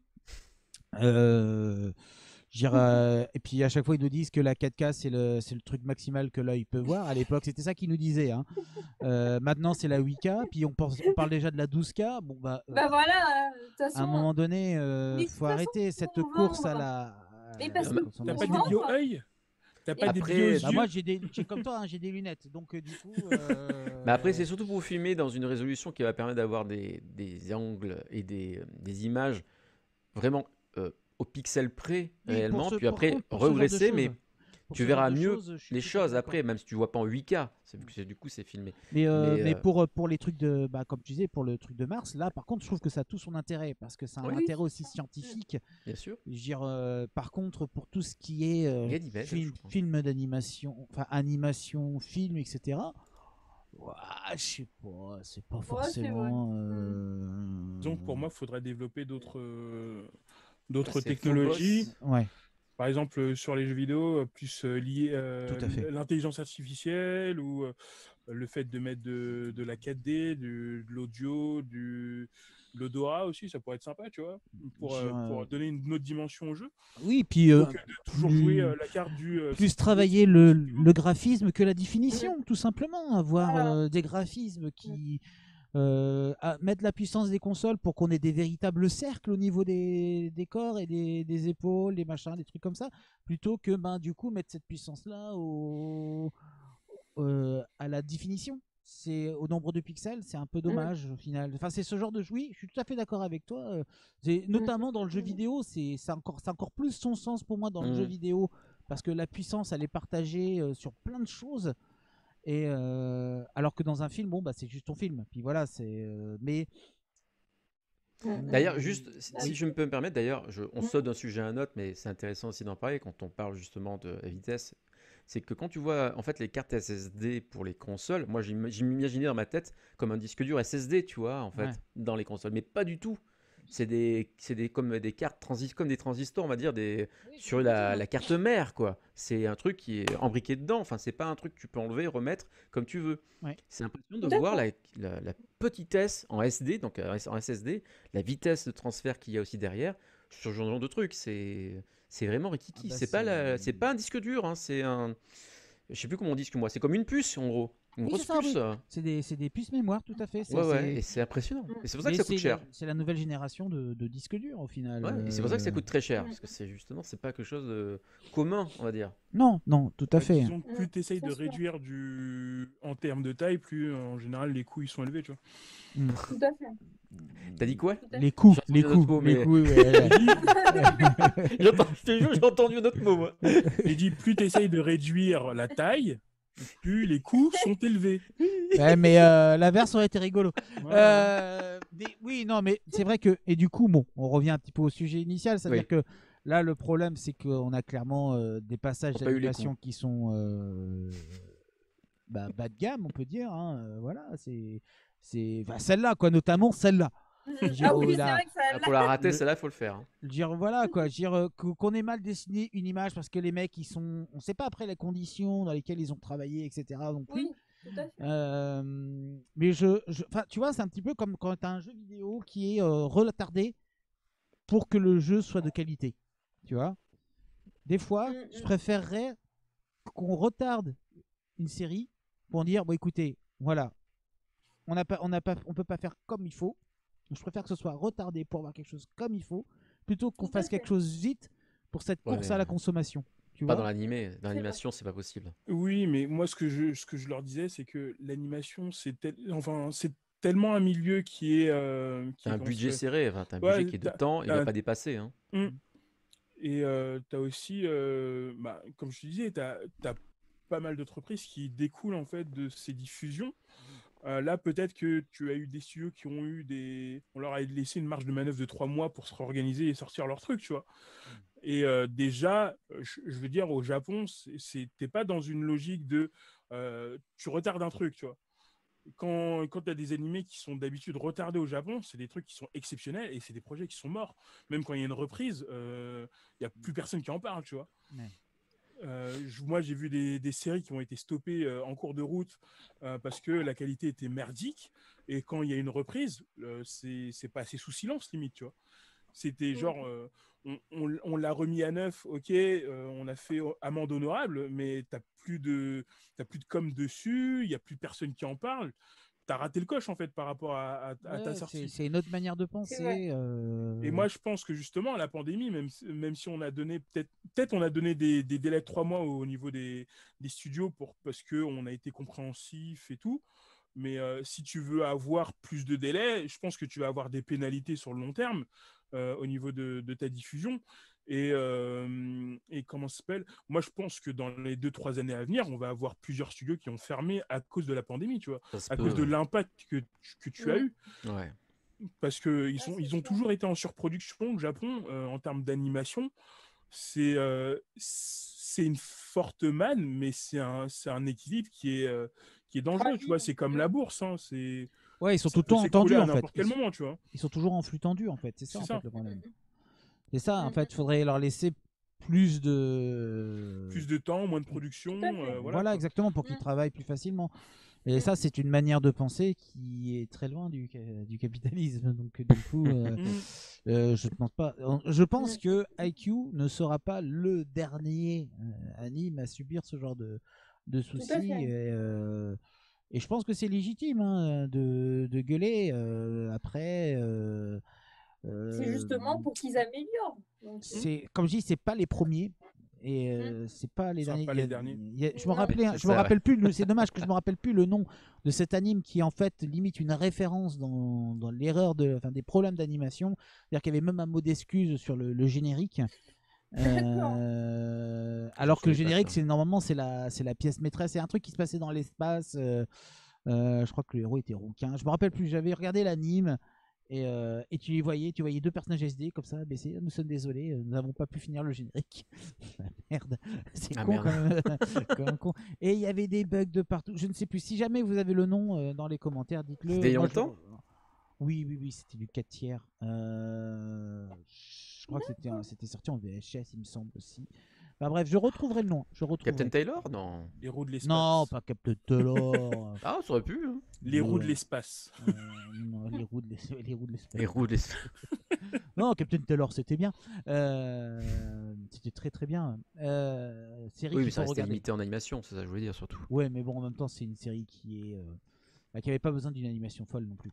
Et puis à chaque fois ils nous disent que la 4K c'est le truc maximal que l'œil peut voir. À l'époque c'était ça qu'ils nous disaient. Hein. Maintenant c'est la 8K, puis on parle déjà de la 12K. Bon voilà. À un moment donné, faut arrêter cette course à la. T'as pas des bio-œil? T'as pas des bio-yeux? Moi j'ai comme toi, hein, j'ai des lunettes, donc du coup. Mais après c'est surtout pour filmer dans une résolution qui va permettre d'avoir des angles et des images vraiment au pixel près réellement, puis après regresser, mais Pour tu ce genre verras de mieux choses, je suis les tout à fait choses d'accord. après, même si tu vois pas en 8K, du coup c'est filmé. Mais pour les trucs de, comme tu disais, pour le truc de Mars, là, par contre, je trouve que ça a tout son intérêt parce que c'est un Oui. intérêt aussi scientifique. Bien sûr. Je veux dire, par contre, pour tout ce qui est Il y a d'image, je crois. film d'animation, enfin animation, film, etc. Je sais pas, c'est pas forcément. Donc pour moi, il faudrait développer d'autres c'est technologies. Ouais. Par exemple, sur les jeux vidéo, plus lié Tout à fait. l'intelligence artificielle ou le fait de mettre de la 4D, de l'audio, de l'odorat aussi, ça pourrait être sympa, tu vois, pour donner une autre dimension au jeu. Oui, puis Plutôt que de toujours jouer la carte du. plus travailler le graphisme que la définition, tout simplement. Avoir des graphismes qui mettre la puissance des consoles pour qu'on ait des véritables cercles au niveau des corps et des épaules, des machins, des trucs comme ça, plutôt que du coup mettre cette puissance-là à la définition. C'est au nombre de pixels, c'est un peu dommage au final. Enfin, c'est ce genre de jouet. Je suis tout à fait d'accord avec toi. Notamment dans le jeu vidéo, ça a encore plus son sens pour moi dans le jeu vidéo parce que la puissance, elle est partagée sur plein de choses. Et alors que dans un film, c'est juste ton film. Puis voilà, c'est. Mais. D'ailleurs, juste, si je peux me permettre, d'ailleurs, on saute d'un sujet à un autre, mais c'est intéressant aussi d'en parler quand on parle justement de la vitesse. C'est que quand tu vois en fait les cartes SSD pour les consoles, moi j'imaginais dans ma tête comme un disque dur SSD, tu vois, en fait, dans les consoles, mais pas du tout. C'est comme des cartes comme des transistors, on va dire, sur la carte mère, quoi. C'est un truc qui est embriqué dedans. Enfin, c'est pas un truc que tu peux enlever, remettre comme tu veux. C'est impressionnant de voir la petitesse en SD, donc en SSD, la vitesse de transfert qu'il y a aussi derrière sur ce genre de truc. C'est vraiment rikiki. C'est pas un disque dur, hein, c'est un. Je sais plus comment on dit que moi. C'est comme une puce en gros. Une grosse puce. C'est des puces mémoire, tout à fait. Et c'est impressionnant. Et c'est pour ça que ça coûte cher. C'est la nouvelle génération de disques durs au final. Et c'est pour ça que ça coûte très cher. Parce que c'est pas quelque chose de commun, on va dire. Non, tout à fait. Disons, plus tu essayes de réduire en termes de taille, plus en général les coûts ils sont élevés, tu vois. Tout à fait. T'as dit quoi? Les coups. J'ai entendu un autre mot, moi. J'ai dit, plus tu essayes de réduire la taille, plus les coûts sont élevés. Mais l'inverse aurait été rigolo. Oui, non, mais c'est vrai que. Et du coup, on revient un petit peu au sujet initial. C'est-à-dire que là, le problème, c'est qu'on a clairement des passages d'animation qui sont bas de gamme, on peut dire. Hein. Voilà, c'est celle-là, quoi, notamment celle-là. Pour la rater, celle-là, il faut le faire. Hein. Dire voilà quoi, qu'on ait mal dessiné une image parce que les mecs on sait pas après les conditions dans lesquelles ils ont travaillé, etc. non plus. Oui, tout à fait. Mais tu vois, c'est un petit peu comme quand tu as un jeu vidéo qui est retardé pour que le jeu soit de qualité. Tu vois, des fois, je préférerais qu'on retarde une série pour dire bon écoutez, voilà, on peut pas faire comme il faut. Je préfère que ce soit retardé pour avoir quelque chose comme il faut, plutôt qu'on fasse quelque chose vite pour cette course à la consommation. Tu pas vois dans l'animation, c'est pas possible. Oui, mais moi, ce que je leur disais, c'est que l'animation, c'est tellement un milieu qui est. T'as un budget serré, t'as un budget qui est de temps, il va pas dépasser. Hein. Et t'as aussi, comme je te disais, t'as pas mal d'entreprises qui découlent en fait de ces diffusions. Là, peut-être que tu as eu des studios qui ont on leur a laissé une marge de manœuvre de 3 mois pour se réorganiser et sortir leur truc, tu vois. Et déjà, je veux dire, au Japon, t'es pas dans une logique de tu retardes un truc, tu vois. Quand tu as des animés qui sont d'habitude retardés au Japon, c'est des trucs qui sont exceptionnels et c'est des projets qui sont morts. Même quand il y a une reprise, il n'y a plus personne qui en parle, tu vois. Moi, j'ai vu des séries qui ont été stoppées en cours de route parce que la qualité était merdique. Et quand il y a une reprise, c'est passé sous silence, limite, tu vois. C'était genre, on l'a remis à neuf, ok, on a fait amende honorable, mais t'as plus de com dessus, il n'y a plus personne qui en parle. T'as raté le coche en fait par rapport à ta sortie. C'est une autre manière de penser. Et moi je pense que justement la pandémie, même si on a donné peut-être on a donné des délais de 3 mois au niveau des studios parce qu'on a été compréhensif et tout, mais si tu veux avoir plus de délais, je pense que tu vas avoir des pénalités sur le long terme au niveau de ta diffusion. Et comment ça s'appelle? Moi, je pense que dans les 2-3 années à venir, on va avoir plusieurs studios qui ont fermé à cause de la pandémie, tu vois, à cause de l'impact que tu as eu. Ouais. Parce qu'ils ont toujours été en surproduction au Japon en termes d'animation. C'est une forte manne, mais c'est un équilibre qui est dangereux, tu vois. C'est comme la bourse, hein. Ouais, ils sont tout ça le temps peut tendus s'écrouler à en fait. n'importe quel moment, tu vois. Ils sont toujours en flux tendu en fait. C'est ça C'est en ça. fait le problème. C'est ça, en fait, il faudrait leur laisser plus de temps, moins de production. Voilà, exactement, pour qu'ils travaillent plus facilement. Et ça, c'est une manière de penser qui est très loin du capitalisme. Donc, du coup, je pense pas. Je pense que IQ ne sera pas le dernier anime à subir ce genre de soucis. Et je pense que c'est légitime hein, de gueuler après. C'est justement pour qu'ils améliorent. Donc, Comme je dis, c'est pas les premiers et c'est pas les derniers. Je me ça. rappelle plus. C'est dommage que je me rappelle plus le nom de cet anime qui est en fait limite une référence dans l'erreur des problèmes d'animation. C'est-à-dire qu'il y avait même un mot d'excuse sur le générique. Alors que le générique, normalement c'est la pièce maîtresse. C'est un truc qui se passait dans l'espace. Je crois que le héros était rouquin. Je me rappelle plus. J'avais regardé l'anime. Et tu voyais deux personnages SD comme ça baissés. Nous sommes désolés, nous n'avons pas pu finir le générique. Merde, c'est con quand même con. Et il y avait des bugs de partout. Je ne sais plus. Si jamais vous avez le nom dans les commentaires, dites-le. C'était il y a longtemps ? Oui, c'était du 4 tiers. Je crois que c'était sorti en VHS, il me semble aussi. Bah, bref, je retrouverai le nom. Captain Taylor ? Non. Les roues de l'espace. Non, pas Captain Taylor. Ah, ça aurait pu. Hein. Les roues de l'espace. Non, les roues de l'espace. Les roues de l'espace. Non, Captain Taylor, c'était bien. C'était très très bien. Série oui, mais qu'il ça faut restait regarder. limité en animation, c'est ça que je voulais dire surtout. Ouais, mais bon, en même temps, c'est une série qui avait pas besoin d'une animation folle non plus.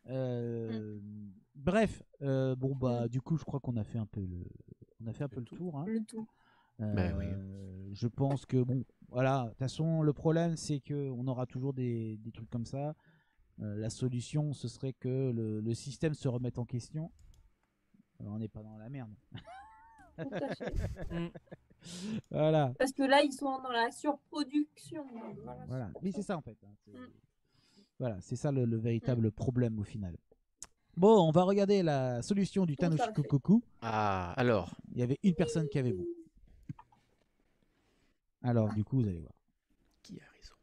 Bref, bon bah du coup, je crois qu'on a fait un peu le tour. Hein. Le tout. Oui. Je pense que bon, voilà. De toute façon, le problème, c'est que on aura toujours des trucs comme ça. La solution, ce serait que le système se remette en question. Alors, on n'est pas dans la merde. Tout à fait. Voilà. Parce que là, ils sont dans la surproduction. Voilà. Oui, c'est ça en fait. Voilà, c'est ça le véritable problème au final. Bon, on va regarder la solution du Tanoshikokoku. Ah, alors. Il y avait une personne qui avait bon. Alors, du coup, vous allez voir. Qui a raison?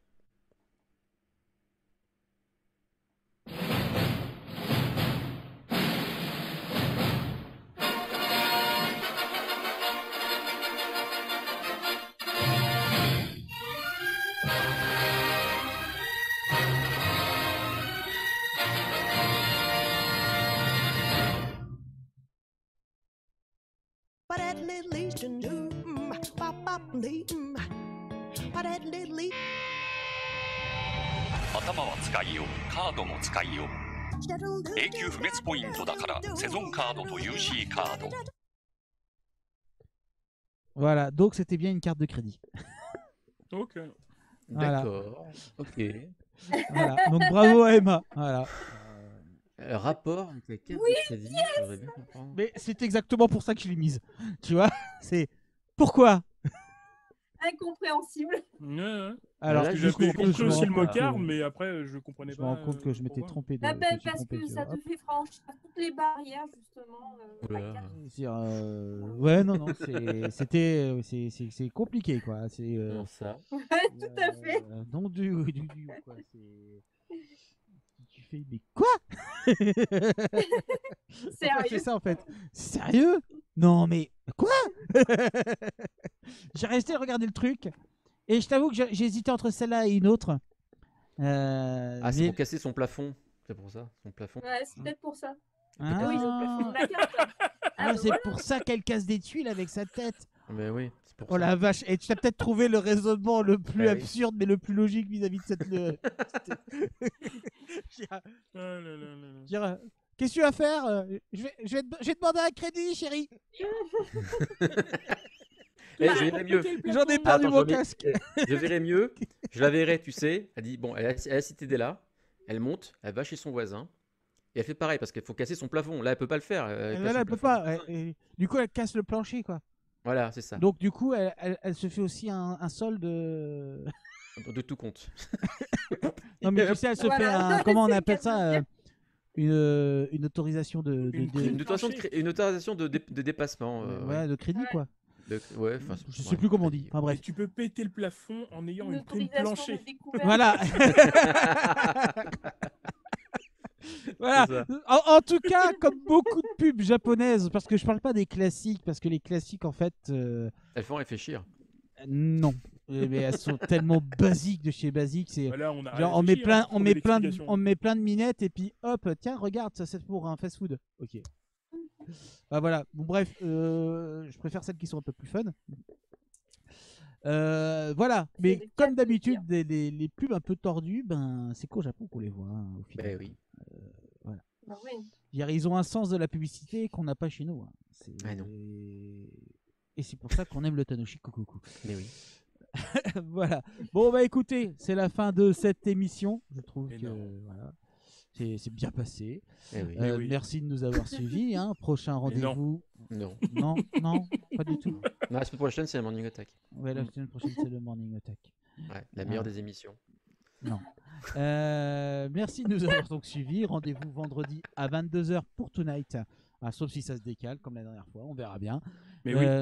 頭は使いよカードも使いよ永久不滅ポイントだからセゾンカードと UC カード Voilà, donc c'était bien une carte de crédit. Ok. Voilà. D'accord. Ok. Voilà. Donc bravo à Emma. Voilà. Rapport avec la carte de crédit, j'aurais bien comprendre. Mais c'est exactement pour ça que je l'ai mise. Tu vois, c'est pourquoi. Incompréhensible. Ouais. Alors, là, j'ai compris aussi le mocard, mais après, je comprenais pas. Je me rends compte que je m'étais trompé. Parce que ça te fait franchir toutes les barrières, justement. Ouais, non, c'est compliqué, quoi. C'est ça. Ouais, tout à fait. Non, du quoi. Tu fais, mais quoi? Sérieux? C'est ça, en fait. Sérieux? Non, mais quoi? J'ai resté regarder le truc. Et je t'avoue que j'ai hésité entre celle-là et une autre. C'est pour casser son plafond. C'est pour ça, son plafond. Ouais, c'est peut-être pour ça. Ah, Oui, ils ont plafond de la carte. c'est pour ça qu'elle casse des tuiles avec sa tête. Mais oui, c'est pour ça. Oh la vache. Et tu as peut-être trouvé le raisonnement le plus absurde, mais le plus logique vis-à-vis de cette... Qu'est-ce que tu vas faire? Je vais demander un crédit, chérie. Je verrai mieux. J'en ai perdu mon casque. Je verrai mieux. Je la verrai, tu sais. Elle dit, bon, elle a cité là. Elle monte, elle va chez son voisin. Et elle fait pareil parce qu'il faut casser son plafond. Là, elle peut pas le faire. Elle peut pas. Du coup, elle casse le plancher, quoi. Voilà, c'est ça. Donc, du coup, elle se fait aussi un solde. De tout compte. Non, mais tu sais, elle se fait un. Comment on appelle ça une autorisation de. Une autorisation de dépassement. Ouais, de crédit, quoi. Ouais, je sais plus comment on dit. Enfin, bref. Et tu peux péter le plafond en ayant une prime plancher. Voilà. Voilà. En tout cas, comme beaucoup de pubs japonaises, parce que je parle pas des classiques, parce que les classiques, en fait. Elles font réfléchir. Non. Mais elles sont tellement basiques de chez Basique. C'est voilà, genre on met plein de minettes et puis hop, tiens, regarde, ça c'est pour un fast-food. Ok. Bah voilà. Bon bref, je préfère celles qui sont un peu plus fun. Voilà. Mais comme d'habitude, les pubs un peu tordues, ben c'est qu'au Japon qu'on les voit. Hein, au final. Ben oui. Bah oui. Ils ont un sens de la publicité qu'on n'a pas chez nous. Hein. Non. Et c'est pour ça qu'on aime le Tanoshi Kokoku. Mais oui. Voilà. Bon bah écoutez, c'est la fin de cette émission. Je trouve que voilà, c'est bien passé. Oui. Merci de nous avoir suivis. Hein. Prochain rendez-vous. Non, pas du tout. Non, la semaine prochaine c'est le Morning Attack. Ouais, la semaine prochaine c'est le Morning Attack. Ouais, la meilleure des émissions. Non. Merci de nous avoir donc suivis. Rendez-vous vendredi à 22h pour Tonight. Ah, sauf si ça se décale comme la dernière fois, on verra bien. Mais oui.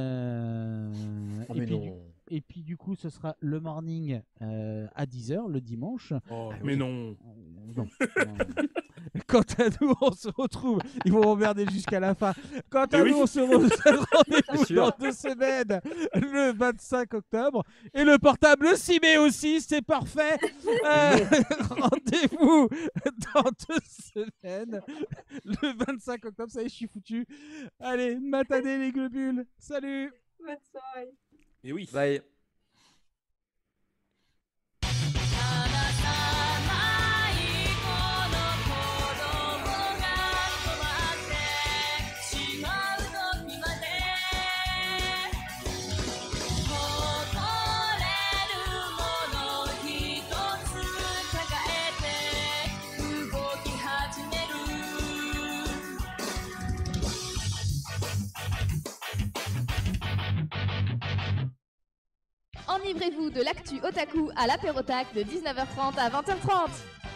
Et puis du coup, ce sera le morning à 10h le dimanche. Oh, mais non. Non. Quant à nous, on se retrouve. Ils vont emmerder jusqu'à la fin. Quant à nous, on se retrouve rendez-vous dans 2 semaines, le 25 octobre. Et le portable le 6 mai aussi, c'est parfait. Rendez-vous dans 2 semaines, le 25 octobre. Ça y est, je suis foutu. Allez, matanez les globules. Salut. Bonne soirée. Et oui. Bye. Enivrez-vous de l'actu otaku à l'apérotac de 19h30 à 20h30.